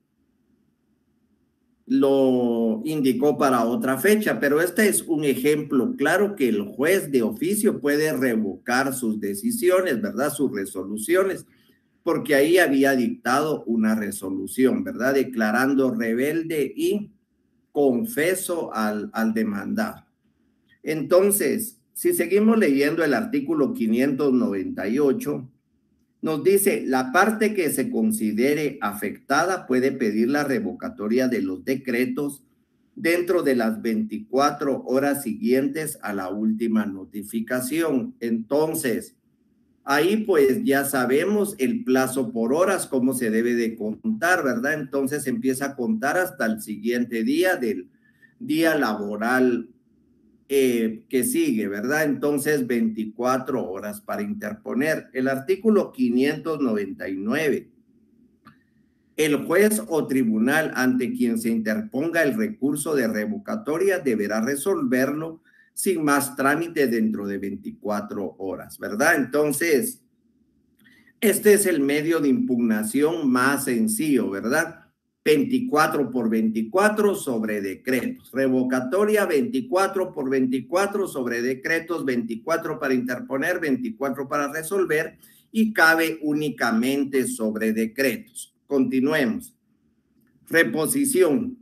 lo indicó para otra fecha, pero este es un ejemplo claro que el juez de oficio puede revocar sus decisiones, ¿verdad? Sus resoluciones, porque ahí había dictado una resolución, ¿verdad? Declarando rebelde y confeso al, al demandado. Entonces, si seguimos leyendo el artículo quinientos noventa y ocho, nos dice, la parte que se considere afectada puede pedir la revocatoria de los decretos dentro de las veinticuatro horas siguientes a la última notificación. Entonces, Ahí pues ya sabemos el plazo por horas, cómo se debe de contar, ¿verdad? Entonces empieza a contar hasta el siguiente día del día laboral eh, que sigue, ¿verdad? Entonces veinticuatro horas para interponer. El artículo quinientos noventa y nueve. El juez o tribunal ante quien se interponga el recurso de revocatoria deberá resolverlo sin más trámite dentro de veinticuatro horas, ¿verdad? Entonces, este es el medio de impugnación más sencillo, ¿verdad? veinticuatro por veinticuatro sobre decretos. Revocatoria veinticuatro por veinticuatro sobre decretos, veinticuatro para interponer, veinticuatro para resolver y cabe únicamente sobre decretos. Continuemos. Reposición.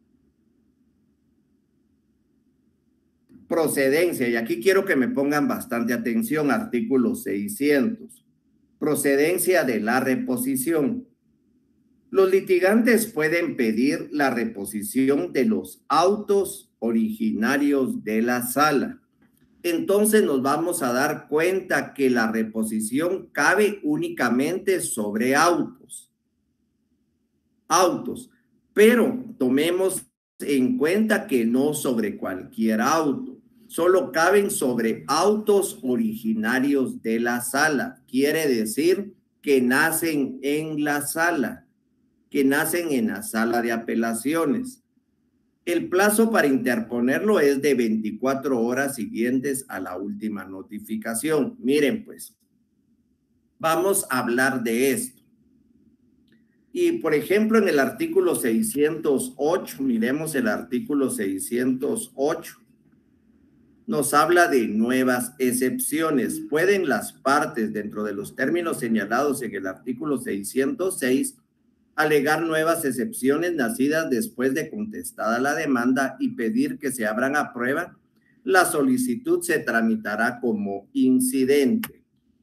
Procedencia. Y aquí quiero que me pongan bastante atención. Artículo seiscientos. Procedencia de la reposición. Los litigantes pueden pedir la reposición de los autos originarios de la sala. Entonces nos vamos a dar cuenta que la reposición cabe únicamente sobre autos. Autos. Pero tomemos en cuenta que no sobre cualquier auto. Solo caben sobre autos originarios de la sala. Quiere decir que nacen en la sala. que nacen en la sala de apelaciones. El plazo para interponerlo es de veinticuatro horas siguientes a la última notificación. Miren, pues, vamos a hablar de esto. Y, por ejemplo, en el artículo seiscientos ocho, miremos el artículo seiscientos ocho, nos habla de nuevas excepciones. Pueden las partes, dentro de los términos señalados en el artículo seiscientos seis, alegar nuevas excepciones nacidas después de contestada la demanda y pedir que se abran a prueba. La solicitud se tramitará como incidente.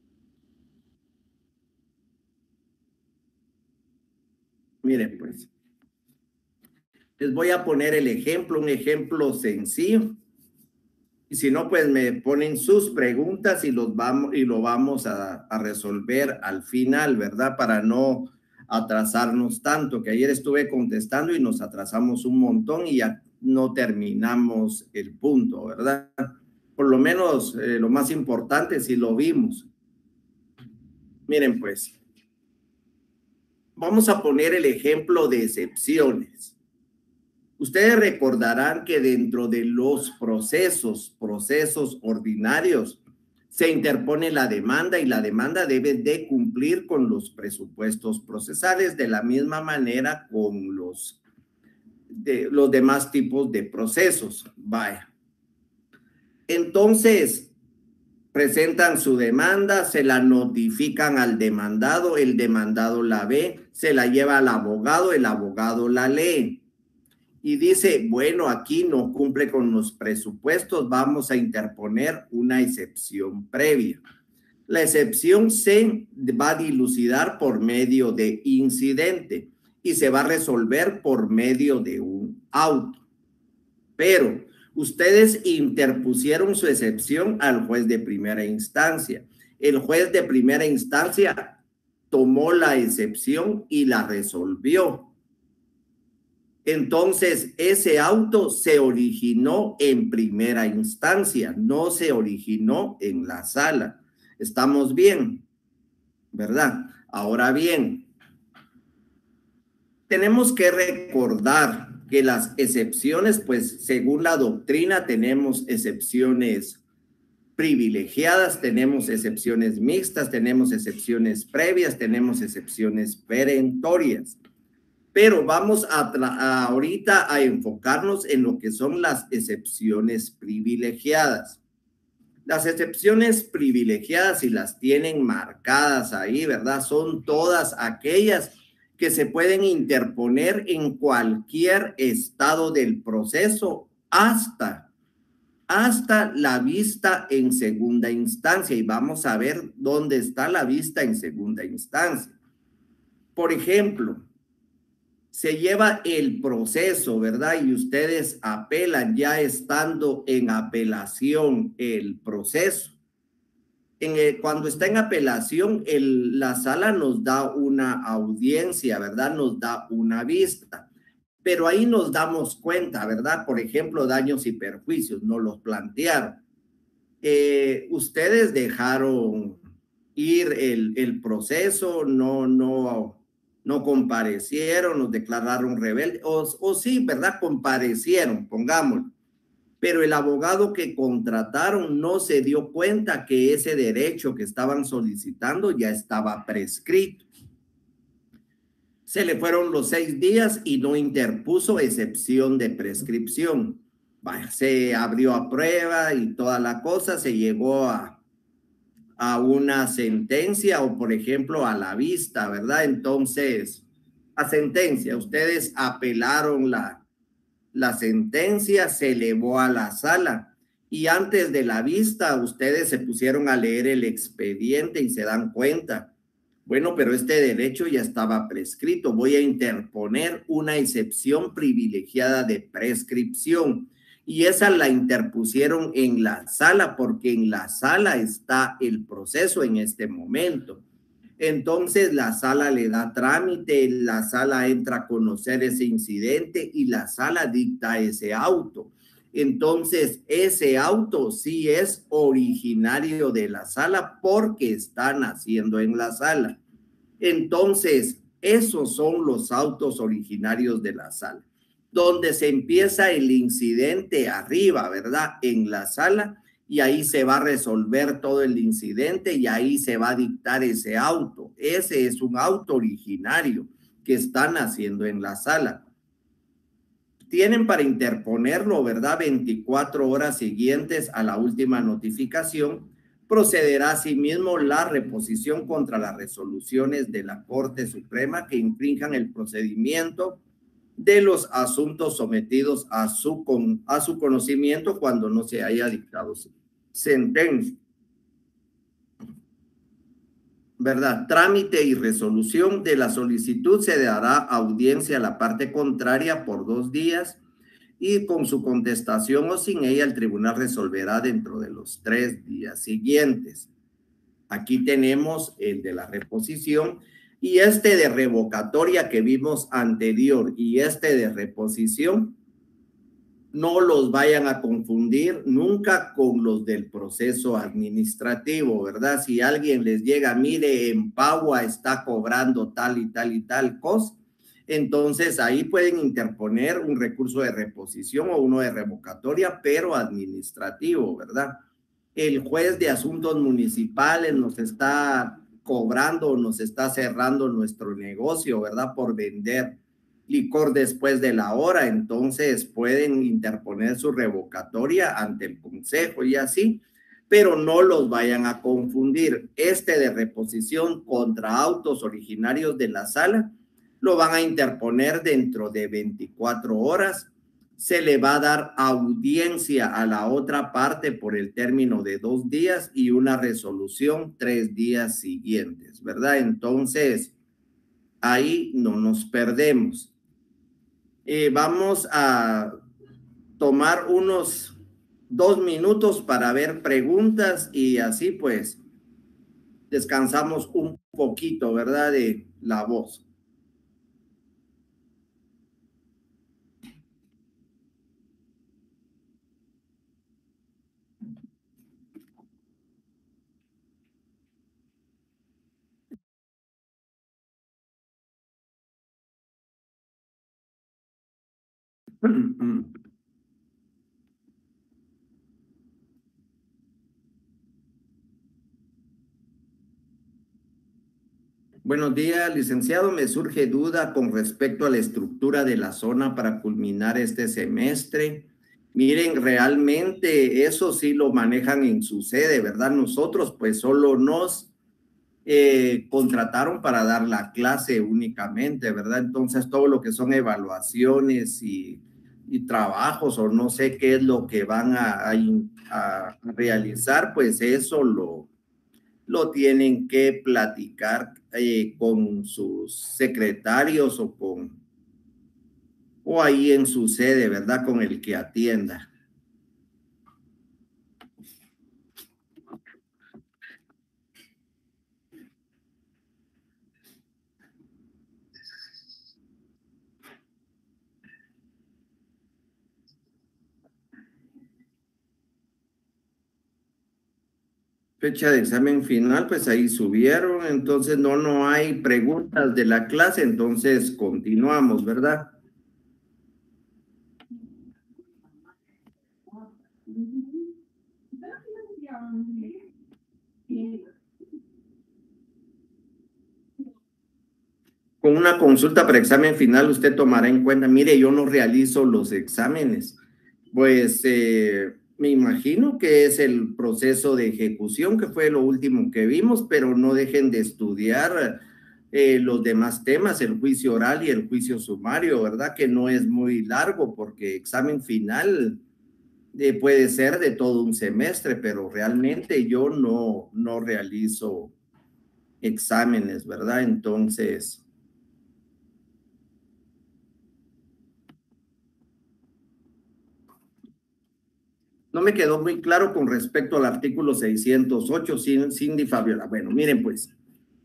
Miren, pues, les voy a poner el ejemplo, un ejemplo sencillo. Y si no, pues me ponen sus preguntas y, los vamos, y lo vamos a, a resolver al final, ¿verdad? Para no atrasarnos tanto, que ayer estuve contestando y nos atrasamos un montón y ya no terminamos el punto, ¿verdad? Por lo menos eh, lo más importante sí lo vimos. Miren, pues, vamos a poner el ejemplo de excepciones. Ustedes recordarán que dentro de los procesos, procesos ordinarios, se interpone la demanda y la demanda debe de cumplir con los presupuestos procesales de la misma manera con los, de, los demás tipos de procesos. Vaya. Entonces, presentan su demanda, se la notifican al demandado, el demandado la ve, se la lleva al abogado, el abogado la lee. Y dice, bueno, aquí no cumple con los presupuestos, vamos a interponer una excepción previa. La excepción se va a dilucidar por medio de incidente y se va a resolver por medio de un auto. Pero ustedes interpusieron su excepción al juez de primera instancia. El juez de primera instancia tomó la excepción y la resolvió. Entonces, ese auto se originó en primera instancia, no se originó en la sala. ¿Estamos bien? ¿Verdad? Ahora bien, tenemos que recordar que las excepciones, pues según la doctrina, tenemos excepciones privilegiadas, tenemos excepciones mixtas, tenemos excepciones previas, tenemos excepciones perentorias. Pero vamos a, a ahorita a enfocarnos en lo que son las excepciones privilegiadas. Las excepciones privilegiadas, si las tienen marcadas ahí, ¿verdad? Son todas aquellas que se pueden interponer en cualquier estado del proceso hasta, hasta la vista en segunda instancia. Y vamos a ver dónde está la vista en segunda instancia. Por ejemplo, se lleva el proceso, ¿verdad? Y ustedes apelan ya estando en apelación el proceso. en el, cuando está en apelación, el, la sala nos da una audiencia, ¿verdad? Nos da una vista. Pero ahí nos damos cuenta, ¿verdad? Por ejemplo, daños y perjuicios, nos los plantearon. Eh, ustedes dejaron ir el, el proceso, no, no, no comparecieron, nos declararon rebeldes, o, o sí, ¿verdad? Comparecieron, pongámoslo. Pero el abogado que contrataron no se dio cuenta que ese derecho que estaban solicitando ya estaba prescrito. Se le fueron los seis días y no interpuso excepción de prescripción. Vaya, se abrió a prueba y toda la cosa, se llegó a, a una sentencia o, por ejemplo, a la vista, ¿verdad? Entonces, a sentencia, ustedes apelaron la, la sentencia, se elevó a la sala y antes de la vista, ustedes se pusieron a leer el expediente y se dan cuenta. Bueno, pero este derecho ya estaba prescrito. Voy a interponer una excepción privilegiada de prescripción. Y esa la interpusieron en la sala porque en la sala está el proceso en este momento. Entonces la sala le da trámite, la sala entra a conocer ese incidente y la sala dicta ese auto. Entonces ese auto sí es originario de la sala porque está naciendo en la sala. Entonces esos son los autos originarios de la sala, donde se empieza el incidente arriba, ¿verdad? En la sala. Y ahí se va a resolver todo el incidente y ahí se va a dictar ese auto. Ese es un auto originario que están haciendo en la sala. Tienen para interponerlo, ¿verdad? veinticuatro horas siguientes a la última notificación. Procederá asimismo la reposición contra las resoluciones de la Corte Suprema que infrinjan el procedimiento de los asuntos sometidos a su, con, a su conocimiento cuando no se haya dictado sentencia. ¿Verdad? Trámite y resolución de la solicitud se dará audiencia a la parte contraria por dos días y con su contestación o sin ella el tribunal resolverá dentro de los tres días siguientes. Aquí tenemos el de la reposición y este de revocatoria que vimos anterior y este de reposición. No los vayan a confundir nunca con los del proceso administrativo, ¿verdad? Si alguien les llega, mire, en Pagua está cobrando tal y tal y tal cosa, entonces ahí pueden interponer un recurso de reposición o uno de revocatoria, pero administrativo, ¿verdad? El juez de asuntos municipales nos está cobrando, nos está cerrando nuestro negocio, ¿verdad? Por vender licor después de la hora, entonces pueden interponer su revocatoria ante el consejo y así, pero no los vayan a confundir. Este de reposición contra autos originarios de la sala lo van a interponer dentro de veinticuatro horas. Se le va a dar audiencia a la otra parte por el término de dos días y una resolución tres días siguientes, ¿verdad? Entonces, ahí no nos perdemos. Eh, vamos a tomar unos dos minutos para ver preguntas y así pues descansamos un poquito, ¿verdad? De la voz. Buenos días, licenciado. Me surge duda con respecto a la estructura de la zona para culminar este semestre. Miren, realmente eso sí lo manejan en su sede, ¿verdad? Nosotros pues solo nos eh, contrataron para dar la clase únicamente, ¿verdad? Entonces todo lo que son evaluaciones y, y trabajos o no sé qué es lo que van a, a, a realizar, pues eso lo lo tienen que platicar eh, con sus secretarios o con o ahí en su sede, ¿verdad? Con el que atienda. Fecha de examen final, pues ahí subieron, entonces no, no hay preguntas de la clase, entonces continuamos, ¿verdad? Con una consulta para examen final, usted tomará en cuenta, mire, yo no realizo los exámenes. Pues eh, me imagino que es el proceso de ejecución, que fue lo último que vimos, pero no dejen de estudiar eh, los demás temas, el juicio oral y el juicio sumario, ¿verdad? Que no es muy largo porque examen final eh, puede ser de todo un semestre, pero realmente yo no, no realizo exámenes, ¿verdad? Entonces... No me quedó muy claro con respecto al artículo seiscientos ocho, Cindy Fabiola. Bueno, miren pues,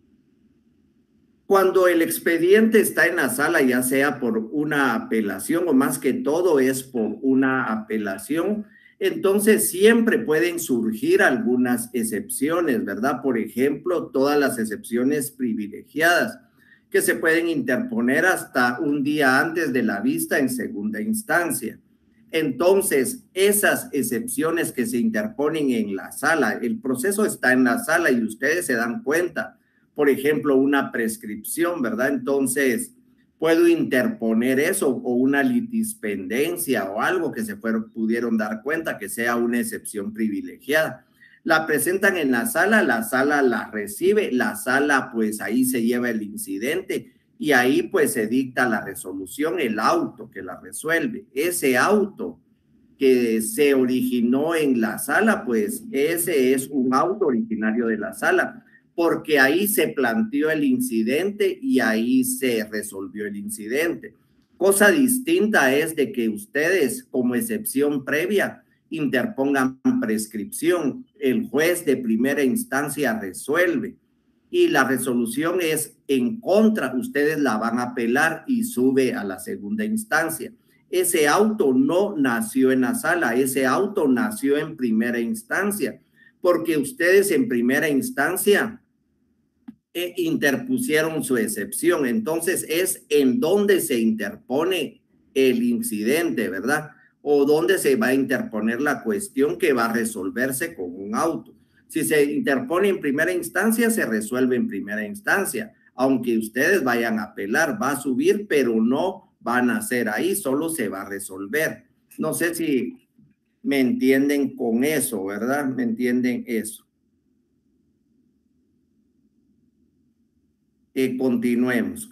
cuando el expediente está en la sala, ya sea por una apelación o más que todo es por una apelación, entonces siempre pueden surgir algunas excepciones, ¿verdad? Por ejemplo, todas las excepciones privilegiadas que se pueden interponer hasta un día antes de la vista en segunda instancia. Entonces, esas excepciones que se interponen en la sala, el proceso está en la sala y ustedes se dan cuenta. Por ejemplo, una prescripción, ¿verdad? Entonces, puedo interponer eso o una litispendencia o algo que se fueron, pudieron dar cuenta que sea una excepción privilegiada. La presentan en la sala, la sala la recibe, la sala pues ahí se lleva el incidente y ahí pues se dicta la resolución, el auto que la resuelve. Ese auto que se originó en la sala, pues ese es un auto originario de la sala, porque ahí se planteó el incidente y ahí se resolvió el incidente. Cosa distinta es de que ustedes, como excepción previa, interpongan prescripción. El juez de primera instancia resuelve y la resolución es en contra, ustedes la van a apelar y sube a la segunda instancia. Ese auto no nació en la sala, ese auto nació en primera instancia, porque ustedes en primera instancia eh, interpusieron su excepción. Entonces es en donde se interpone el incidente, ¿verdad? O donde se va a interponer la cuestión que va a resolverse con un auto. Si se interpone en primera instancia, se resuelve en primera instancia. Aunque ustedes vayan a apelar, va a subir, pero no van a hacer ahí, solo se va a resolver. No sé si me entienden con eso, ¿verdad? ¿Me entienden eso? Eh, continuemos.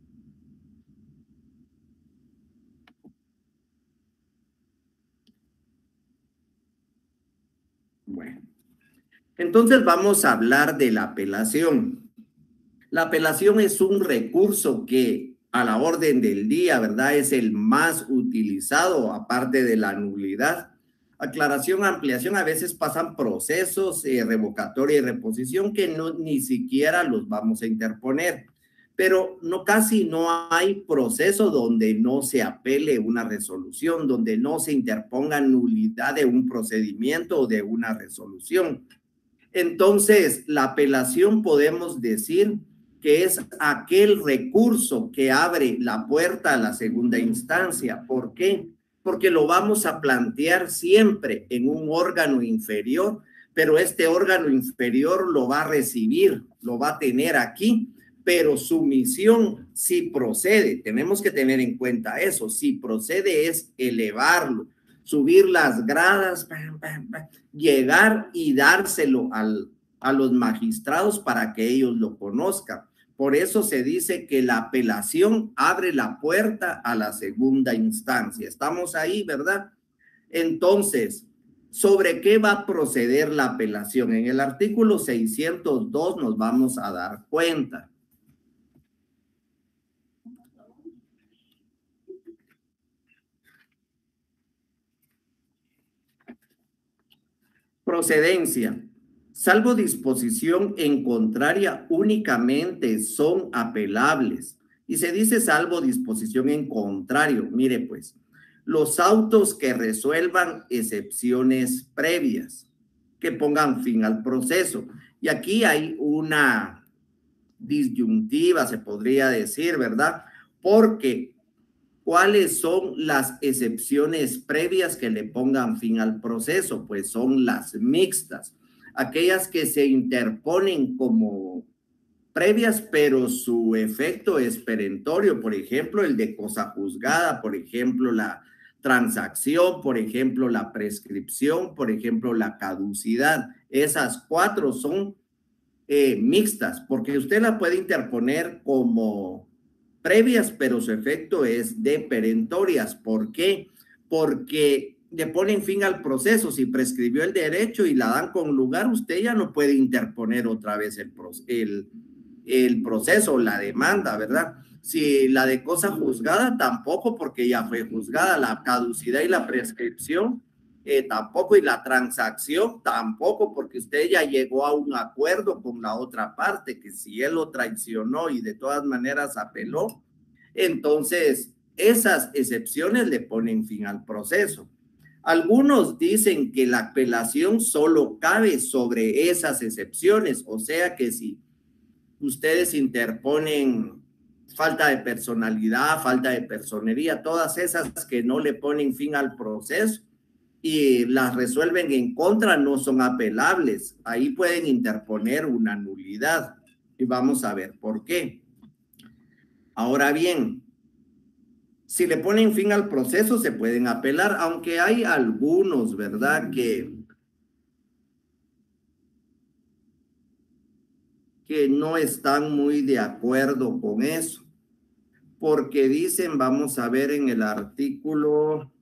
Bueno, entonces vamos a hablar de la apelación. La apelación es un recurso que a la orden del día, ¿verdad? Es el más utilizado, aparte de la nulidad. Aclaración, ampliación, a veces pasan procesos, eh, revocatoria y reposición que no, ni siquiera los vamos a interponer. Pero no, casi no hay proceso donde no se apele una resolución, donde no se interponga nulidad de un procedimiento o de una resolución. Entonces, la apelación podemos decir que es aquel recurso que abre la puerta a la segunda instancia. ¿Por qué? Porque lo vamos a plantear siempre en un órgano inferior, pero este órgano inferior lo va a recibir, lo va a tener aquí, pero su misión, si procede, tenemos que tener en cuenta eso, si procede es elevarlo, subir las gradas, bam, bam, bam, llegar y dárselo al, a los magistrados para que ellos lo conozcan. Por eso se dice que la apelación abre la puerta a la segunda instancia. Estamos ahí, ¿verdad? Entonces, ¿sobre qué va a proceder la apelación? En el artículo seiscientos dos nos vamos a dar cuenta. Procedencia. Salvo disposición en contraria, únicamente son apelables. Y se dice salvo disposición en contrario. Mire, pues, los autos que resuelvan excepciones previas. que pongan fin al proceso. Y aquí hay una disyuntiva, se podría decir, ¿verdad? Porque ¿cuáles son las excepciones previas que le pongan fin al proceso? Pues son las mixtas, aquellas que se interponen como previas, pero su efecto es perentorio. Por ejemplo, el de cosa juzgada, por ejemplo, la transacción, por ejemplo, la prescripción, por ejemplo, la caducidad. Esas cuatro son eh, mixtas, porque usted la puede interponer como previas, pero su efecto es de perentorias. ¿Por qué? Porque le ponen fin al proceso. Si prescribió el derecho y la dan con lugar, usted ya no puede interponer otra vez el, el, el proceso, la demanda, ¿verdad? Si la de cosa juzgada, tampoco, porque ya fue juzgada. La caducidad y la prescripción, eh, tampoco, y la transacción tampoco, porque usted ya llegó a un acuerdo con la otra parte, que si él lo traicionó y de todas maneras apeló, entonces esas excepciones le ponen fin al proceso. Algunos dicen que la apelación solo cabe sobre esas excepciones, o sea que si ustedes interponen falta de personalidad, falta de personería, todas esas que no le ponen fin al proceso y las resuelven en contra, no son apelables. Ahí pueden interponer una nulidad y vamos a ver por qué. Ahora bien, si le ponen fin al proceso se pueden apelar, aunque hay algunos, ¿verdad?, que que no están muy de acuerdo con eso, porque dicen, vamos a ver en el artículo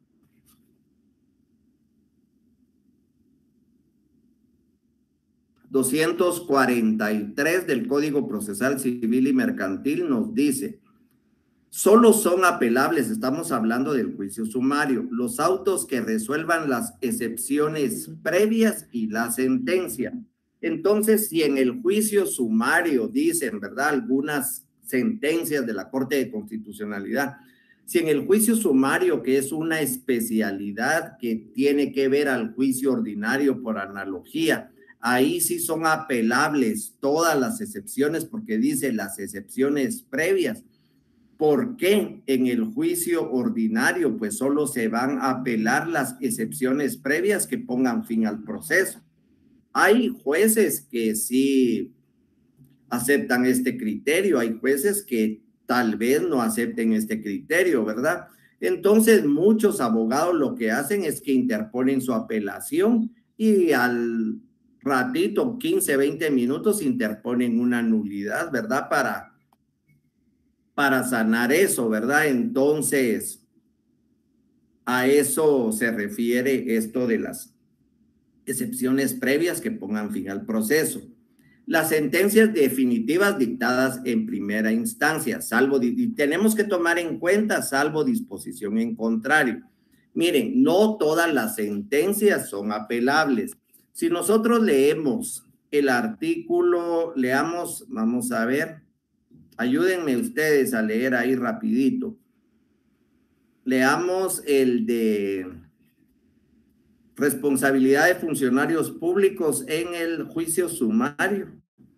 doscientos cuarenta y tres del Código Procesal Civil y Mercantil, nos dice, solo son apelables, estamos hablando del juicio sumario, los autos que resuelvan las excepciones previas y la sentencia. Entonces, si en el juicio sumario dicen, ¿verdad?, algunas sentencias de la Corte de Constitucionalidad, si en el juicio sumario, que es una especialidad que tiene que ver al juicio ordinario por analogía, ahí sí son apelables todas las excepciones, porque dice las excepciones previas. ¿Por qué en el juicio ordinario pues solo se van a apelar las excepciones previas que pongan fin al proceso? Hay jueces que sí aceptan este criterio, hay jueces que tal vez no acepten este criterio, ¿verdad? Entonces muchos abogados lo que hacen es que interponen su apelación y al ratito, quince, veinte minutos, interponen una nulidad, ¿verdad? Para, para sanar eso, ¿verdad? Entonces, a eso se refiere esto de las excepciones previas que pongan fin al proceso. Las sentencias definitivas dictadas en primera instancia, salvo, y tenemos que tomar en cuenta, salvo disposición en contrario. Miren, no todas las sentencias son apelables. Si nosotros leemos el artículo, leamos, vamos a ver, ayúdenme ustedes a leer ahí rapidito. Leamos el de responsabilidad de funcionarios públicos en el juicio sumario.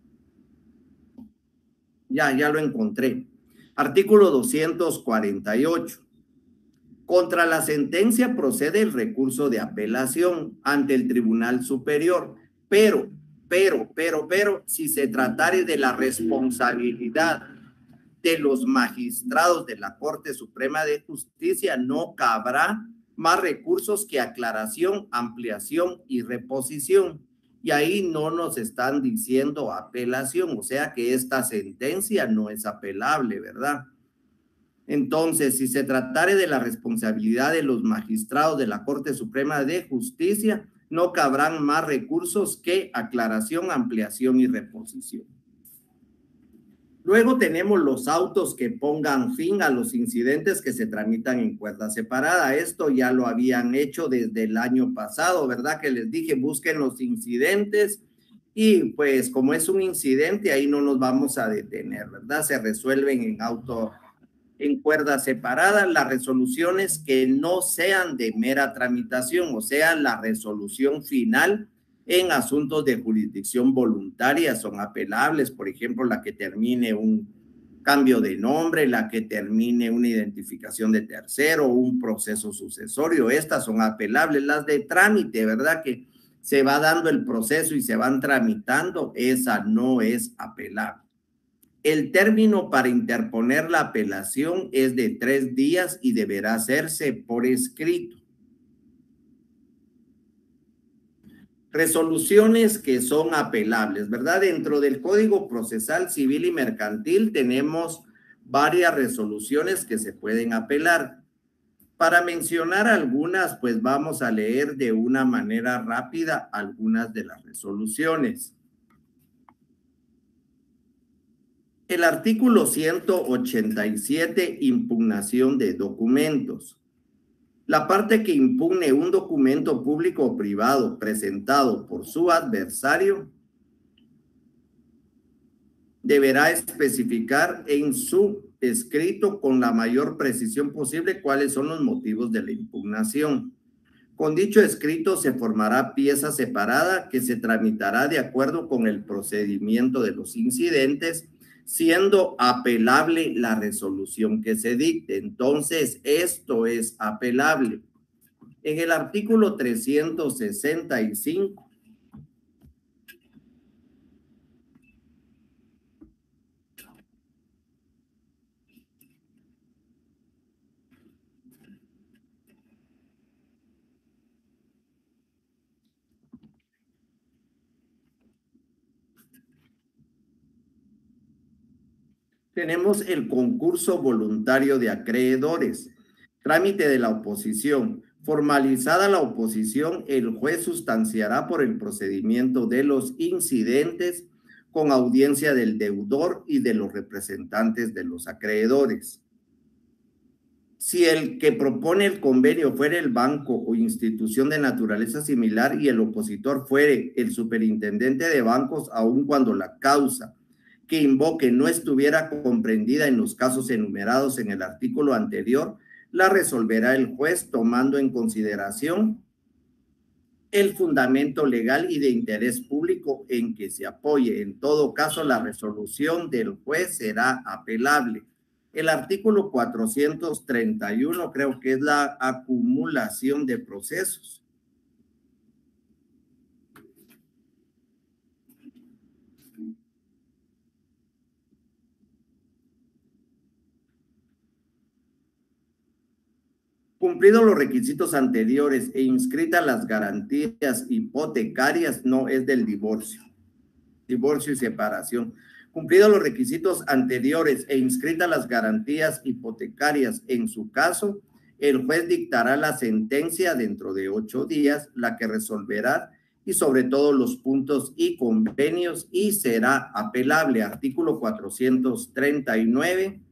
Ya, ya lo encontré. Artículo doscientos cuarenta y ocho. Contra la sentencia procede el recurso de apelación ante el Tribunal Superior, pero, pero, pero, pero, si se tratare de la responsabilidad de los magistrados de la Corte Suprema de Justicia, no cabrá más recursos que aclaración, ampliación y reposición. Y ahí no nos están diciendo apelación, o sea que esta sentencia no es apelable, ¿verdad? Entonces, si se tratare de la responsabilidad de los magistrados de la Corte Suprema de Justicia, no cabrán más recursos que aclaración, ampliación y reposición. Luego tenemos los autos que pongan fin a los incidentes que se tramitan en cuerda separada. Esto ya lo habían hecho desde el año pasado, ¿verdad? Que les dije, busquen los incidentes y pues como es un incidente, ahí no nos vamos a detener, ¿verdad? Se resuelven en auto, en cuerda separada, las resoluciones que no sean de mera tramitación, o sea, la resolución final En asuntos de jurisdicción voluntaria son apelables, por ejemplo, la que termine un cambio de nombre, la que termine una identificación de tercero, un proceso sucesorio, estas son apelables. Las de trámite, ¿verdad? Que se va dando el proceso y se van tramitando, esa no es apelable. El término para interponer la apelación es de tres días y deberá hacerse por escrito. Resoluciones que son apelables, ¿verdad? Dentro del Código Procesal Civil y Mercantil tenemos varias resoluciones que se pueden apelar. Para mencionar algunas, pues vamos a leer de una manera rápida algunas de las resoluciones. El artículo ciento ochenta y siete, impugnación de documentos. La parte que impugne un documento público o privado presentado por su adversario deberá especificar en su escrito con la mayor precisión posible cuáles son los motivos de la impugnación. Con dicho escrito se formará pieza separada que se tramitará de acuerdo con el procedimiento de los incidentes, siendo apelable la resolución que se dicte. Entonces, esto es apelable. En el artículo trescientos sesenta y cinco, tenemos el concurso voluntario de acreedores, trámite de la oposición. Formalizada la oposición, el juez sustanciará por el procedimiento de los incidentes con audiencia del deudor y de los representantes de los acreedores. Si el que propone el convenio fuere el banco o institución de naturaleza similar y el opositor fuere el superintendente de bancos, aun cuando la causa que invoque no estuviera comprendida en los casos enumerados en el artículo anterior, la resolverá el juez tomando en consideración el fundamento legal y de interés público en que se apoye. En todo caso, la resolución del juez será apelable. El artículo cuatrocientos treinta y uno creo que es la acumulación de procesos. Cumplidos los requisitos anteriores e inscritas las garantías hipotecarias, no es del divorcio, divorcio y separación. Cumplidos los requisitos anteriores e inscritas las garantías hipotecarias en su caso, el juez dictará la sentencia dentro de ocho días, la que resolverá y sobre todo los puntos y convenios y será apelable. Artículo cuatrocientos treinta y nueve.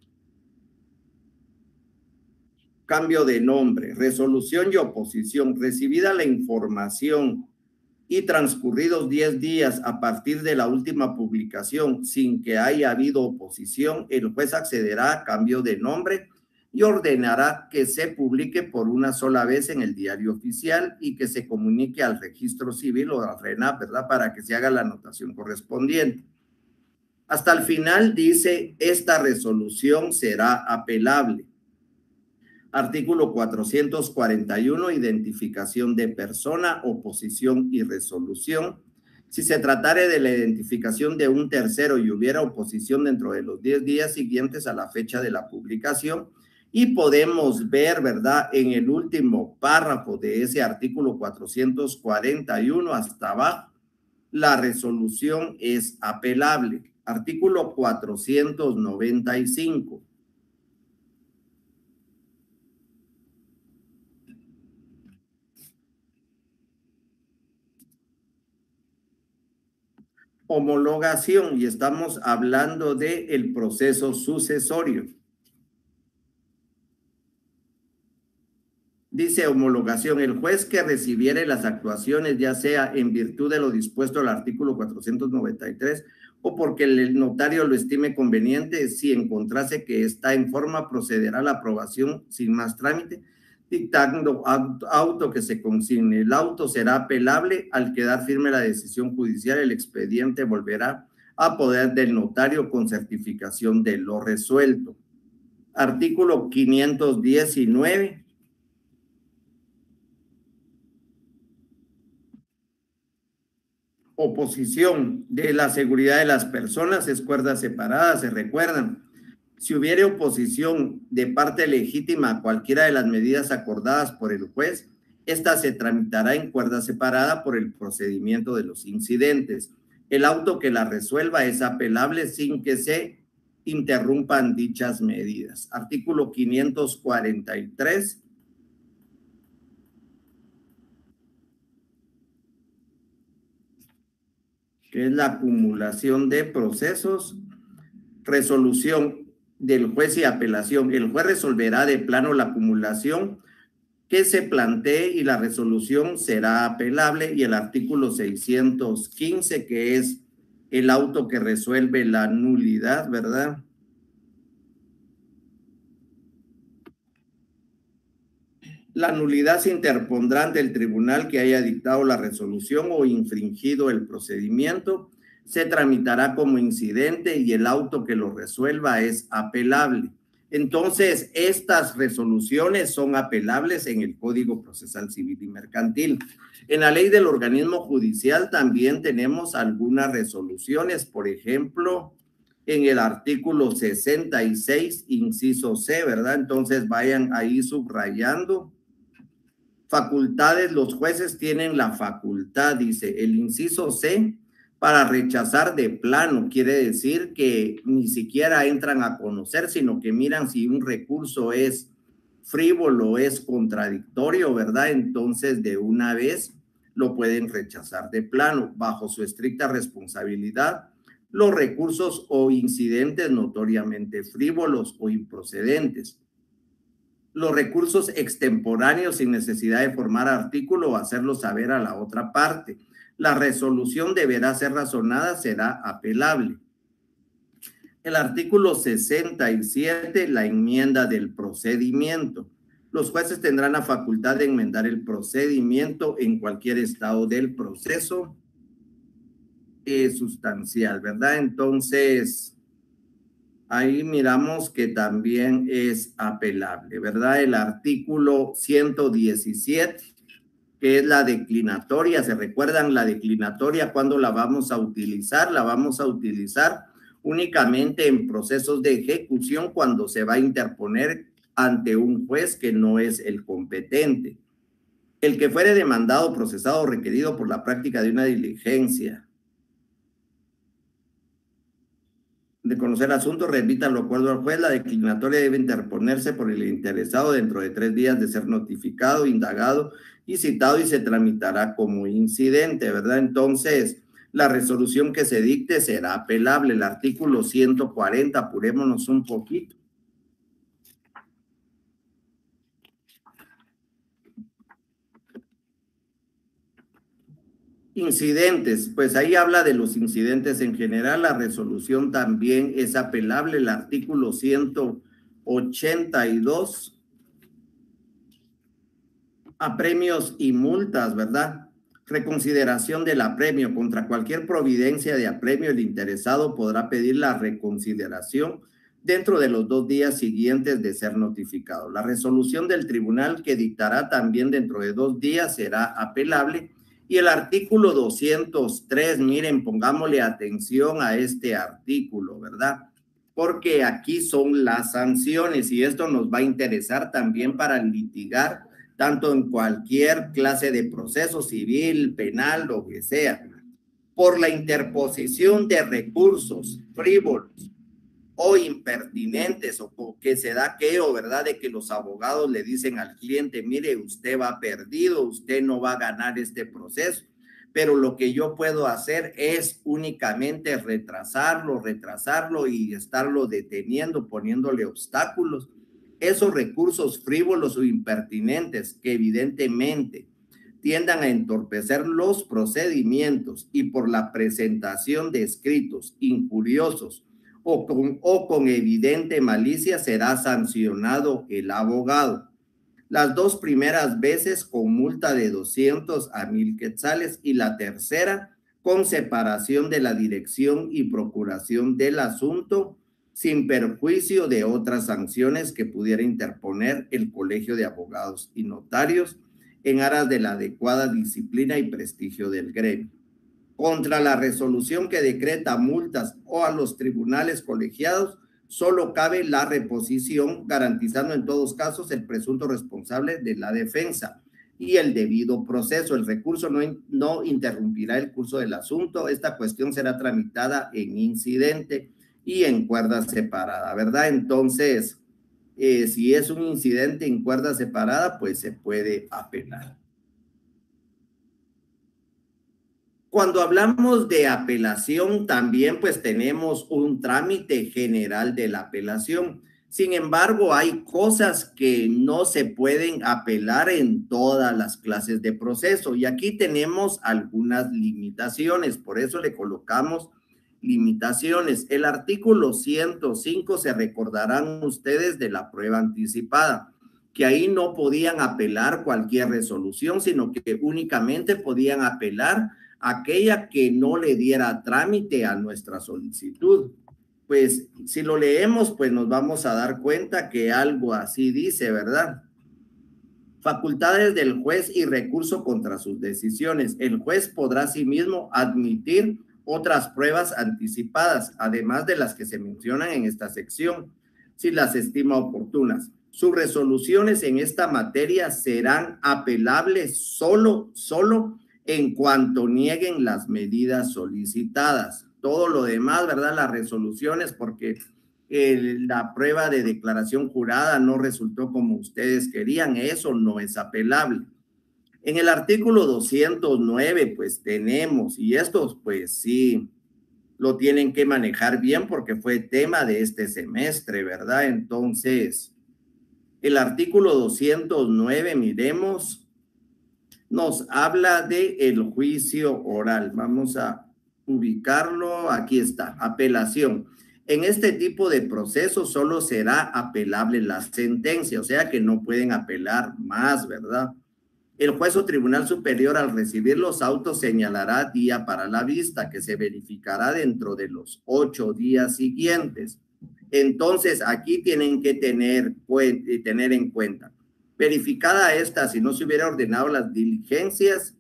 Cambio de nombre, resolución y oposición. Recibida la información y transcurridos diez días a partir de la última publicación sin que haya habido oposición, el juez accederá a cambio de nombre y ordenará que se publique por una sola vez en el diario oficial y que se comunique al registro civil o al RENAP, ¿verdad? Para que se haga la anotación correspondiente. Hasta el final dice, esta resolución será apelable. Artículo cuatrocientos cuarenta y uno, identificación de persona, oposición y resolución. Si se tratare de la identificación de un tercero y hubiera oposición dentro de los diez días siguientes a la fecha de la publicación, y podemos ver, ¿verdad?, en el último párrafo de ese artículo cuatrocientos cuarenta y uno hasta abajo, la resolución es apelable. Artículo cuatrocientos noventa y cinco. Homologación, y estamos hablando del proceso sucesorio. Dice homologación, el juez que recibiere las actuaciones, ya sea en virtud de lo dispuesto al artículo cuatrocientos noventa y tres o porque el notario lo estime conveniente, si encontrase que está en forma, procederá a la aprobación sin más trámite dictando auto que se consigne. El auto será apelable al quedar firme la decisión judicial. El expediente volverá a poder del notario con certificación de lo resuelto. Artículo quinientos diecinueve. Oposición de la seguridad de las personas es cuerda separada, se recuerdan. Si hubiere oposición de parte legítima a cualquiera de las medidas acordadas por el juez, esta se tramitará en cuerda separada por el procedimiento de los incidentes. El auto que la resuelva es apelable sin que se interrumpan dichas medidas. Artículo quinientos cuarenta y tres. Que es la acumulación de procesos, resolución del juez y apelación. El juez resolverá de plano la acumulación que se plantee y la resolución será apelable. Y el artículo seiscientos quince, que es el auto que resuelve la nulidad, ¿verdad? La nulidad se interpondrá ante el tribunal que haya dictado la resolución o infringido el procedimiento. Se tramitará como incidente y el auto que lo resuelva es apelable. Entonces, estas resoluciones son apelables en el Código Procesal Civil y Mercantil. En la ley del organismo judicial también tenemos algunas resoluciones, por ejemplo, en el artículo sesenta y seis, inciso C, ¿verdad? Entonces, vayan ahí subrayando. Facultades, los jueces tienen la facultad, dice el inciso C, para rechazar de plano. Quiere decir que ni siquiera entran a conocer, sino que miran si un recurso es frívolo, es contradictorio, ¿verdad? Entonces, de una vez lo pueden rechazar de plano, bajo su estricta responsabilidad, los recursos o incidentes notoriamente frívolos o improcedentes. Los recursos extemporáneos sin necesidad de formar artículo o hacerlo saber a la otra parte. La resolución deberá ser razonada, será apelable. El artículo sesenta y siete, la enmienda del procedimiento. Los jueces tendrán la facultad de enmendar el procedimiento en cualquier estado del proceso eh, sustancial, ¿verdad? Entonces, ahí miramos que también es apelable, ¿verdad? El artículo ciento diecisiete, que es la declinatoria. ¿Se recuerdan la declinatoria? ¿Cuándo la vamos a utilizar? La vamos a utilizar únicamente en procesos de ejecución cuando se va a interponer ante un juez que no es el competente. El que fuere demandado, procesado o requerido por la práctica de una diligencia de conocer asunto, remita lo acuerdo al juez. La declinatoria debe interponerse por el interesado dentro de tres días de ser notificado, indagado y citado, y se tramitará como incidente, ¿verdad? Entonces, la resolución que se dicte será apelable. El artículo ciento cuarenta, apurémonos un poquito. Incidentes, pues ahí habla de los incidentes en general. La resolución también es apelable. El artículo ciento ochenta y dos, apremios y multas, ¿verdad? Reconsideración del apremio. Contra cualquier providencia de apremio, el interesado podrá pedir la reconsideración dentro de los dos días siguientes de ser notificado. La resolución del tribunal, que dictará también dentro de dos días, será apelable. Y el artículo doscientos tres, miren, pongámosle atención a este artículo, ¿verdad? Porque aquí son las sanciones y esto nos va a interesar también para litigar tanto en cualquier clase de proceso civil, penal, lo que sea, por la interposición de recursos frívolos o impertinentes, o que se da queo, ¿verdad? De que los abogados le dicen al cliente, mire, usted va perdido, usted no va a ganar este proceso, pero lo que yo puedo hacer es únicamente retrasarlo, retrasarlo y estarlo deteniendo, poniéndole obstáculos. Esos recursos frívolos o impertinentes que evidentemente tiendan a entorpecer los procedimientos y por la presentación de escritos injuriosos o con, o con evidente malicia será sancionado el abogado. Las dos primeras veces con multa de doscientos a mil quetzales y la tercera con separación de la dirección y procuración del asunto sin perjuicio de otras sanciones que pudiera interponer el Colegio de Abogados y Notarios en aras de la adecuada disciplina y prestigio del gremio. Contra la resolución que decreta multas o a los tribunales colegiados, solo cabe la reposición, garantizando en todos casos el presunto responsable de la defensa y el debido proceso. El recurso no, no interrumpirá el curso del asunto. Esta cuestión será tramitada en incidente y en cuerda separada, ¿verdad? Entonces, eh, si es un incidente en cuerda separada, pues se puede apelar. Cuando hablamos de apelación, también pues tenemos un trámite general de la apelación. Sin embargo, hay cosas que no se pueden apelar en todas las clases de proceso y aquí tenemos algunas limitaciones, por eso le colocamos limitaciones. El artículo ciento cinco, se recordarán ustedes de la prueba anticipada, que ahí no podían apelar cualquier resolución, sino que únicamente podían apelar aquella que no le diera trámite a nuestra solicitud. Pues si lo leemos, pues nos vamos a dar cuenta que algo así dice, ¿verdad? Facultades del juez y recurso contra sus decisiones. El juez podrá asimismo admitir otras pruebas anticipadas, además de las que se mencionan en esta sección, si las estima oportunas. Sus resoluciones en esta materia serán apelables solo, solo en cuanto nieguen las medidas solicitadas. Todo lo demás, ¿verdad? Las resoluciones, porque el, la prueba de declaración jurada no resultó como ustedes querían, eso no es apelable. En el artículo doscientos nueve, pues tenemos, y estos pues sí lo tienen que manejar bien porque fue tema de este semestre, ¿verdad? Entonces, el artículo doscientos nueve, miremos, nos habla de el juicio oral. Vamos a ubicarlo. Aquí está, apelación. En este tipo de procesos solo será apelable la sentencia, o sea que no pueden apelar más, ¿verdad? El juez o tribunal superior, al recibir los autos, señalará día para la vista, que se verificará dentro de los ocho días siguientes. Entonces, aquí tienen que tener, tener en cuenta, verificada esta, si no se hubiera ordenado las diligencias,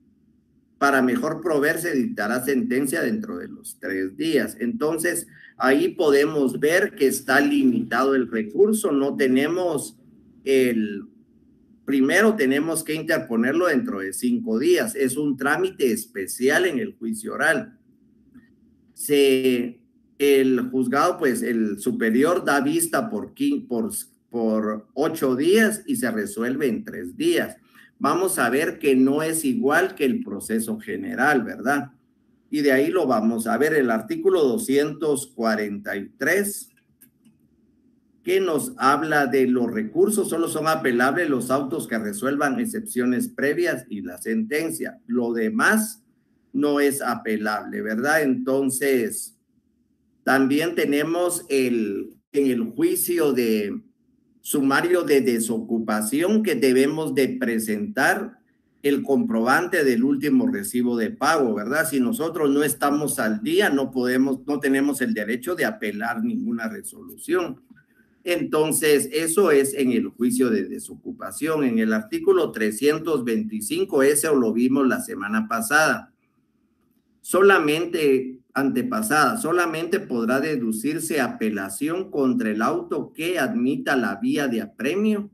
para mejor proveer se dictará sentencia dentro de los tres días. Entonces, ahí podemos ver que está limitado el recurso, no tenemos el... Primero tenemos que interponerlo dentro de cinco días. Es un trámite especial en el juicio oral. Se, el juzgado, pues el superior da vista por, por, por ocho días y se resuelve en tres días. Vamos a ver que no es igual que el proceso general, ¿verdad? Y de ahí lo vamos a ver. El artículo doscientos cuarenta y tres, que nos habla de los recursos, solo son apelables los autos que resuelvan excepciones previas y la sentencia. Lo demás no es apelable, ¿verdad? Entonces, también tenemos el, en el juicio de sumario de desocupación, que debemos de presentar el comprobante del último recibo de pago, ¿verdad? Si nosotros no estamos al día, no podemos, no tenemos el derecho de apelar ninguna resolución. Entonces, eso es en el juicio de desocupación. En el artículo trescientos veinticinco, ese lo vimos la semana pasada. Solamente, antepasada, solamente podrá deducirse apelación contra el auto que admita la vía de apremio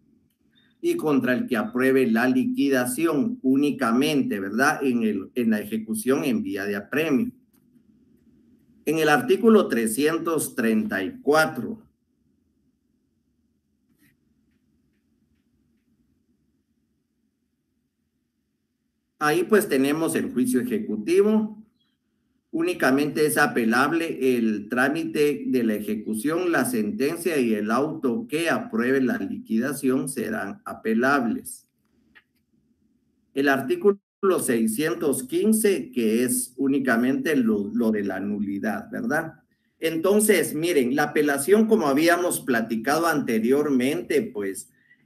y contra el que apruebe la liquidación únicamente, ¿verdad? En, el, en la ejecución en vía de apremio. En el artículo trescientos treinta y cuatro, ahí pues tenemos el juicio ejecutivo. Únicamente es apelable el trámite de la ejecución, la sentencia y el auto que apruebe la liquidación serán apelables. El artículo seiscientos quince, que es únicamente lo, lo de la nulidad, ¿verdad? Entonces, miren, la apelación, como habíamos platicado anteriormente, pues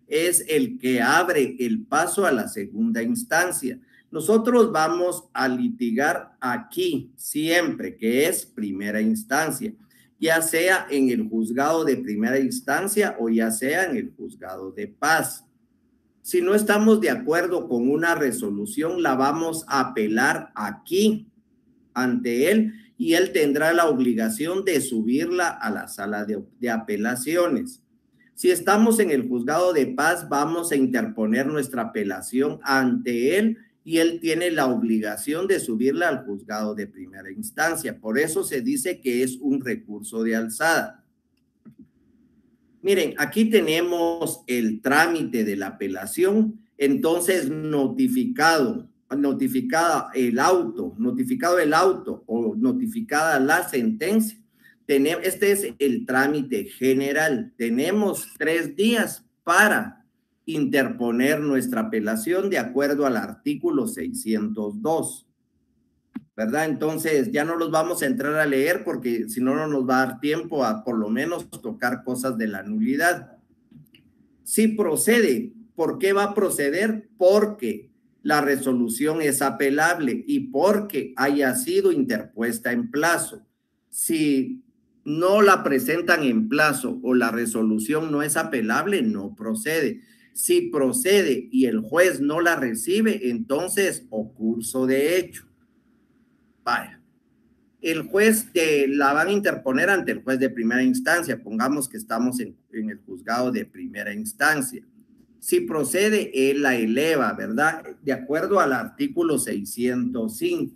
es el que abre el paso a la segunda instancia. Nosotros vamos a litigar aquí siempre, que es primera instancia, ya sea en el juzgado de primera instancia o ya sea en el juzgado de paz. Si no estamos de acuerdo con una resolución, la vamos a apelar aquí ante él y él tendrá la obligación de subirla a la sala de, de apelaciones. Si estamos en el juzgado de paz, vamos a interponer nuestra apelación ante él y él tiene la obligación de subirla al juzgado de primera instancia. Por eso se dice que es un recurso de alzada. Miren, aquí tenemos el trámite de la apelación, entonces notificado, notificada el auto, notificado el auto o notificada la sentencia. Este es el trámite general. Tenemos tres días para interponer nuestra apelación de acuerdo al artículo seiscientos dos, ¿verdad? Entonces ya no los vamos a entrar a leer porque si no, no nos va a dar tiempo a por lo menos tocar cosas de la nulidad. Si procede, ¿por qué va a proceder? Porque la resolución es apelable y porque haya sido interpuesta en plazo. Si no la presentan en plazo o la resolución no es apelable, no procede. Si procede y el juez no la recibe, entonces o curso de hecho. Vaya, el juez te la van a interponer ante el juez de primera instancia. Pongamos que estamos en, en el juzgado de primera instancia. Si procede, él la eleva, ¿verdad? De acuerdo al artículo seiscientos cinco.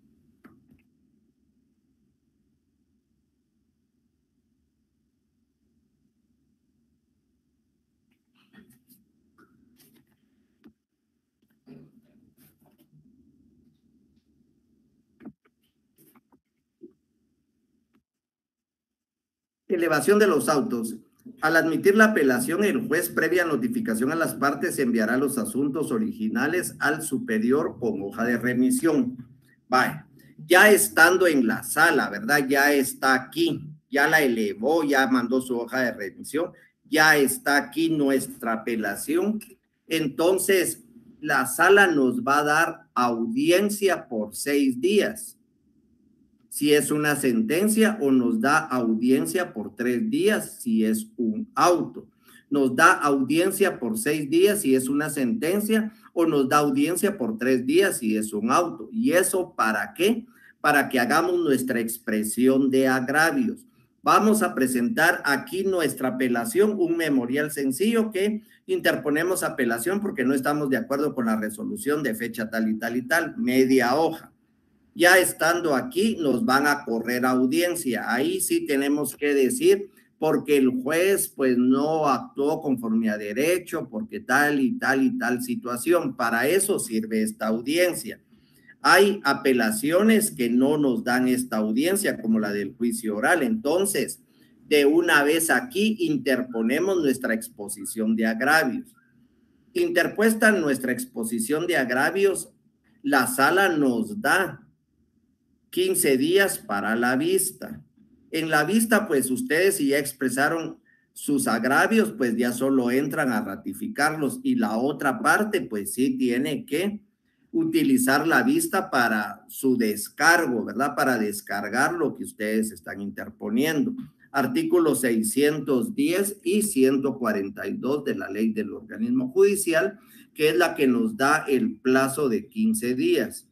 Elevación de los autos. Al admitir la apelación, el juez, previa notificación a las partes, enviará los asuntos originales al superior con hoja de remisión. Vaya, ya estando en la sala, ¿verdad? Ya está aquí, ya la elevó, ya mandó su hoja de remisión, ya está aquí nuestra apelación. Entonces, la sala nos va a dar audiencia por seis días. Si es una sentencia, o nos da audiencia por tres días si es un auto. Nos da audiencia por seis días si es una sentencia, o nos da audiencia por tres días si es un auto. ¿Y eso para qué? Para que hagamos nuestra expresión de agravios. Vamos a presentar aquí nuestra apelación, un memorial sencillo que interponemos apelación porque no estamos de acuerdo con la resolución de fecha tal y tal y tal, media hoja. Ya estando aquí, nos van a correr audiencia. Ahí sí tenemos que decir, porque el juez pues no actuó conforme a derecho, porque tal y tal y tal situación. Para eso sirve esta audiencia. Hay apelaciones que no nos dan esta audiencia, como la del juicio oral. Entonces, de una vez aquí interponemos nuestra exposición de agravios. Interpuesta nuestra exposición de agravios, la sala nos da quince días para la vista. En la vista, pues ustedes si ya expresaron sus agravios, pues ya solo entran a ratificarlos, y la otra parte, pues sí tiene que utilizar la vista para su descargo, ¿verdad? Para descargar lo que ustedes están interponiendo. Artículos seiscientos diez y ciento cuarenta y dos de la ley del organismo judicial, que es la que nos da el plazo de quince días.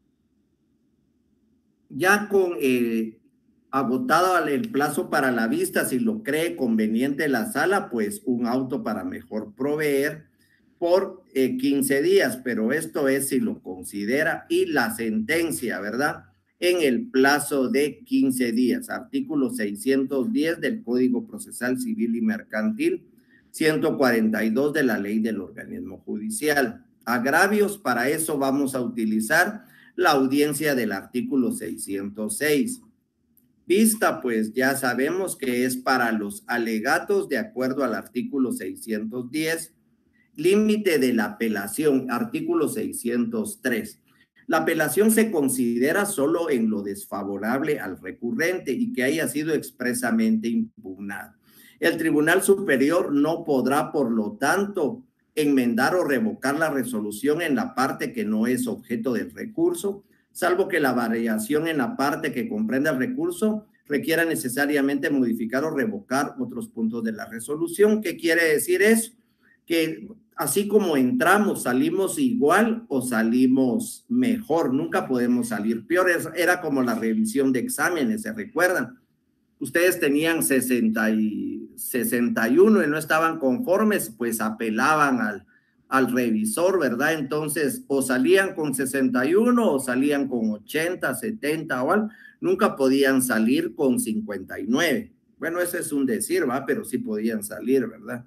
Ya con eh, agotado el plazo para la vista, si lo cree conveniente la sala, pues un auto para mejor proveer por eh, quince días, pero esto es si lo considera, y la sentencia, ¿verdad? En el plazo de quince días. Artículo seiscientos diez del Código Procesal Civil y Mercantil, ciento cuarenta y dos de la Ley del Organismo Judicial. Agravios, para eso vamos a utilizar la audiencia del artículo seiscientos seis. Vista, pues ya sabemos que es para los alegatos de acuerdo al artículo seiscientos diez. Límite de la apelación, artículo seiscientos tres. La apelación se considera solo en lo desfavorable al recurrente y que haya sido expresamente impugnado. El Tribunal Superior no podrá, por lo tanto, enmendar o revocar la resolución en la parte que no es objeto del recurso, salvo que la variación en la parte que comprende el recurso requiera necesariamente modificar o revocar otros puntos de la resolución. ¿Qué quiere decir eso? Que así como entramos, salimos igual o salimos mejor, nunca podemos salir peor. Era como la revisión de exámenes, ¿se recuerdan? Ustedes tenían sesenta y, sesenta y uno y no estaban conformes, pues apelaban al, al revisor, ¿verdad? Entonces, o salían con sesenta y uno o salían con ochenta, setenta o algo. Nunca podían salir con cincuenta y nueve. Bueno, ese es un decir, ¿va? Pero sí podían salir, ¿verdad?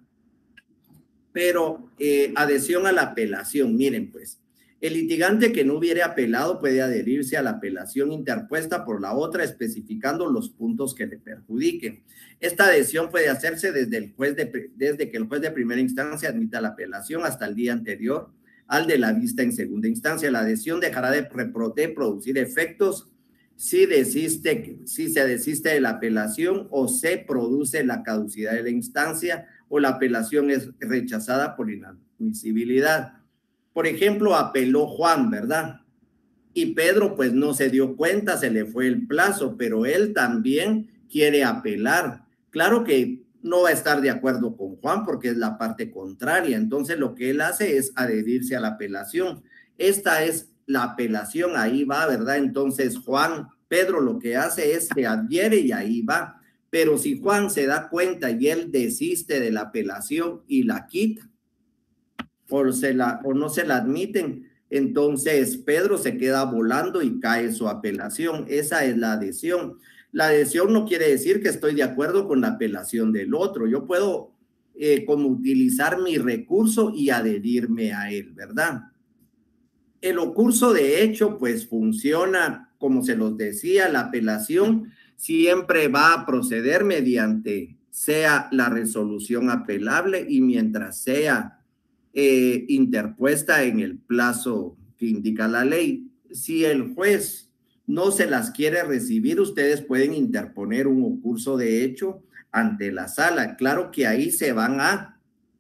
Pero eh, adhesión a la apelación, miren pues, el litigante que no hubiere apelado puede adherirse a la apelación interpuesta por la otra, especificando los puntos que le perjudiquen. Esta adhesión puede hacerse desde, el juez de, desde que el juez de primera instancia admita la apelación hasta el día anterior al de la vista en segunda instancia. La adhesión dejará de, de producir efectos si, desiste, si se desiste de la apelación o se produce la caducidad de la instancia o la apelación es rechazada por inadmisibilidad. Por ejemplo, apeló Juan, ¿verdad? Y Pedro pues no se dio cuenta, se le fue el plazo, pero él también quiere apelar. Claro que no va a estar de acuerdo con Juan porque es la parte contraria, entonces lo que él hace es adherirse a la apelación. Esta es la apelación, ahí va, ¿verdad? Entonces Juan, Pedro lo que hace es se adhiere y ahí va. Pero si Juan se da cuenta y él desiste de la apelación y la quita, o, se la, o no se la admiten, entonces Pedro se queda volando y cae su apelación. Esa es la adhesión. La adhesión no quiere decir que estoy de acuerdo con la apelación del otro. Yo puedo eh, como utilizar mi recurso y adherirme a él, ¿verdad? El ocurso de hecho pues funciona, como se los decía, la apelación siempre va a proceder mediante sea la resolución apelable y mientras sea Eh, interpuesta en el plazo que indica la ley. Si el juez no se las quiere recibir, ustedes pueden interponer un ocurso de hecho ante la sala. Claro que ahí se van a,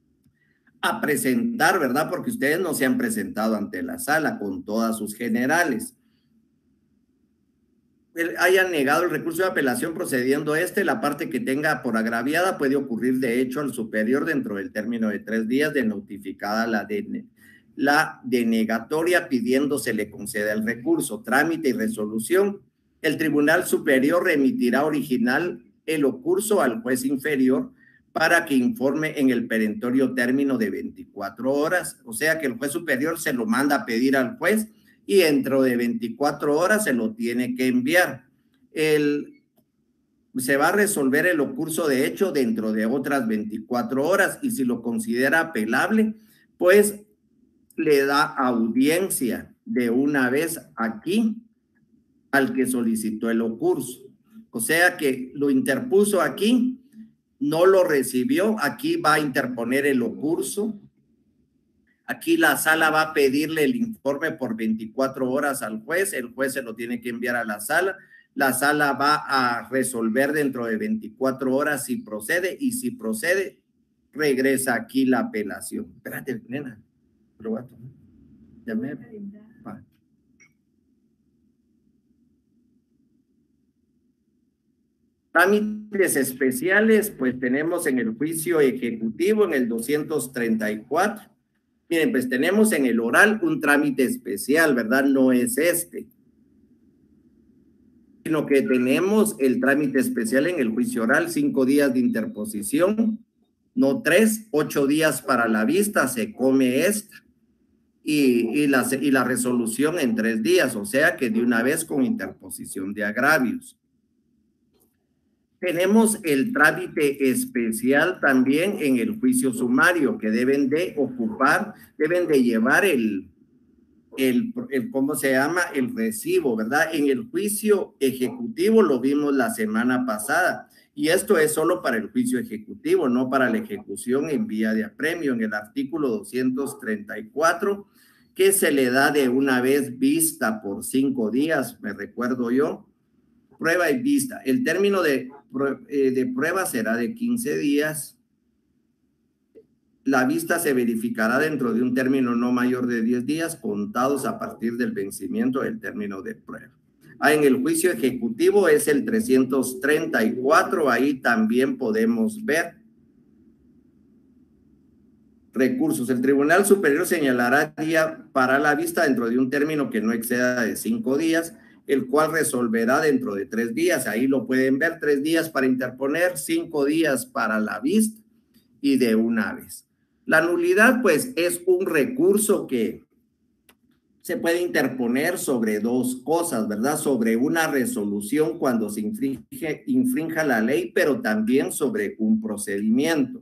a presentar, ¿verdad? Porque ustedes no se han presentado ante la sala con todas sus generales. Hayan negado el recurso de apelación procediendo este, la parte que tenga por agraviada puede ocurrir de hecho al superior dentro del término de tres días de notificada la, de, la denegatoria pidiendo se le conceda el recurso, trámite y resolución. El Tribunal Superior remitirá original el ocurso al juez inferior para que informe en el perentorio término de veinticuatro horas, o sea que el juez superior se lo manda a pedir al juez y dentro de veinticuatro horas se lo tiene que enviar. El, se va a resolver el ocurso de hecho dentro de otras veinticuatro horas y si lo considera apelable, pues le da audiencia de una vez aquí al que solicitó el ocurso. O sea que lo interpuso aquí, no lo recibió, aquí va a interponer el ocurso. Aquí la sala va a pedirle el informe por veinticuatro horas al juez, el juez se lo tiene que enviar a la sala, la sala va a resolver dentro de veinticuatro horas si procede y si procede, regresa aquí la apelación. Espérate, nena, lo voy a tomar. Ya me... Va. Trámites especiales, pues tenemos en el juicio ejecutivo en el doscientos treinta y cuatro. Miren, pues tenemos en el oral un trámite especial, ¿verdad? No es este, sino que tenemos el trámite especial en el juicio oral, cinco días de interposición, no tres, ocho días para la vista, se come esta, y, y, la, y la resolución en tres días, o sea que de una vez con interposición de agravios. Tenemos el trámite especial también en el juicio sumario que deben de ocupar, deben de llevar el, el, el, ¿cómo se llama? El recibo, ¿verdad? En el juicio ejecutivo lo vimos la semana pasada y esto es solo para el juicio ejecutivo, no para la ejecución en vía de apremio. En el artículo doscientos treinta y cuatro, que se le da de una vez vista por cinco días, me recuerdo yo, prueba y vista. El término de de prueba será de quince días. La vista se verificará dentro de un término no mayor de diez días, contados a partir del vencimiento del término de prueba. Ah, en el juicio ejecutivo es el trescientos treinta y cuatro, ahí también podemos ver recursos. El Tribunal Superior señalará día para la vista dentro de un término que no exceda de cinco días, el cual resolverá dentro de tres días. Ahí lo pueden ver, tres días para interponer, cinco días para la vista y de una vez. La nulidad, pues, es un recurso que se puede interponer sobre dos cosas, ¿verdad? Sobre una resolución cuando se infringe, infrinja la ley, pero también sobre un procedimiento.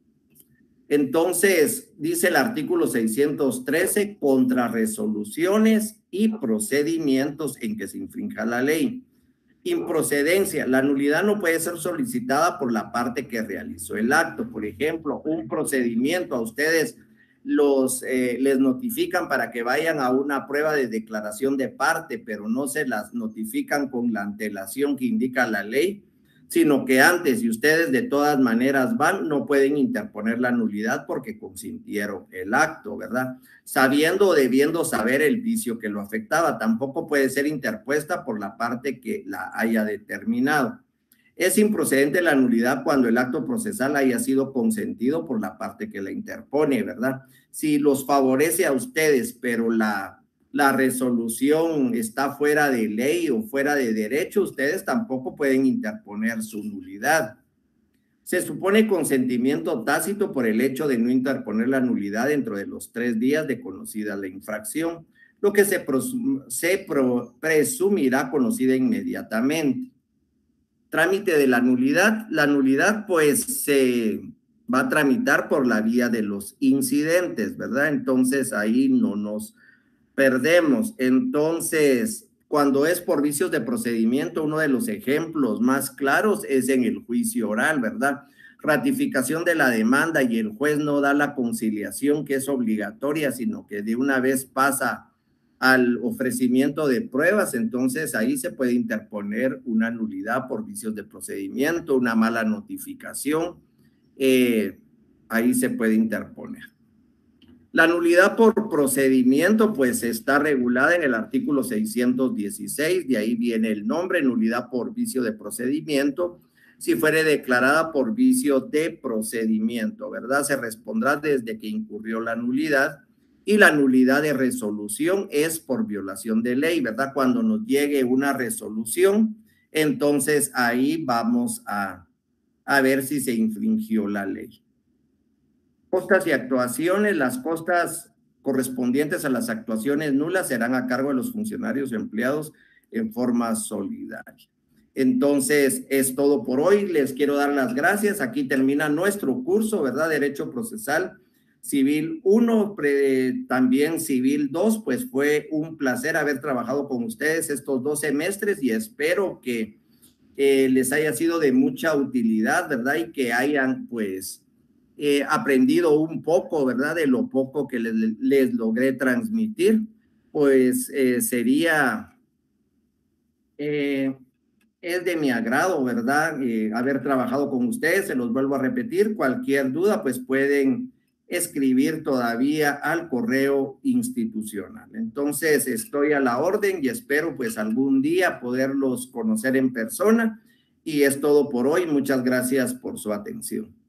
Entonces, dice el artículo seiscientos trece, contra resoluciones y procedimientos en que se infrinja la ley. Improcedencia. La nulidad no puede ser solicitada por la parte que realizó el acto. Por ejemplo, un procedimiento a ustedes los, eh, les notifican para que vayan a una prueba de declaración de parte, pero no se las notifican con la antelación que indica la ley, sino que antes, y ustedes de todas maneras van, no pueden interponer la nulidad porque consintieron el acto, ¿verdad? Sabiendo o debiendo saber el vicio que lo afectaba, tampoco puede ser interpuesta por la parte que la haya determinado. Es improcedente la nulidad cuando el acto procesal haya sido consentido por la parte que la interpone, ¿verdad? Si los favorece a ustedes, pero la, la resolución está fuera de ley o fuera de derecho, ustedes tampoco pueden interponer su nulidad. Se supone consentimiento tácito por el hecho de no interponer la nulidad dentro de los tres días de conocida la infracción, lo que se, se presumirá conocida inmediatamente. Trámite de la nulidad. La nulidad pues se va a tramitar por la vía de los incidentes, ¿verdad? Entonces ahí no nos perdemos. Entonces, cuando es por vicios de procedimiento, uno de los ejemplos más claros es en el juicio oral, ¿verdad? Ratificación de la demanda y el juez no da la conciliación que es obligatoria, sino que de una vez pasa al ofrecimiento de pruebas, entonces ahí se puede interponer una nulidad por vicios de procedimiento, una mala notificación, eh, ahí se puede interponer. La nulidad por procedimiento pues está regulada en el artículo seiscientos dieciséis, de ahí viene el nombre, nulidad por vicio de procedimiento. Si fuere declarada por vicio de procedimiento, ¿verdad? Se respondrá desde que incurrió la nulidad. Y la nulidad de resolución es por violación de ley, ¿verdad? Cuando nos llegue una resolución, entonces ahí vamos a, a ver si se infringió la ley. Costas y actuaciones. Las costas correspondientes a las actuaciones nulas serán a cargo de los funcionarios empleados en forma solidaria. Entonces, es todo por hoy. Les quiero dar las gracias. Aquí termina nuestro curso, ¿verdad? Derecho Procesal Civil uno, también Civil dos, pues fue un placer haber trabajado con ustedes estos dos semestres y espero que eh, les haya sido de mucha utilidad, ¿verdad? Y que hayan, pues, eh, aprendido un poco, ¿verdad? De lo poco que les, les logré transmitir, pues eh, sería, eh, es de mi agrado, ¿verdad? Eh, haber trabajado con ustedes, se los vuelvo a repetir, cualquier duda, pues pueden escribir todavía al correo institucional. Entonces, estoy a la orden y espero pues algún día poderlos conocer en persona. Y es todo por hoy. Muchas gracias por su atención.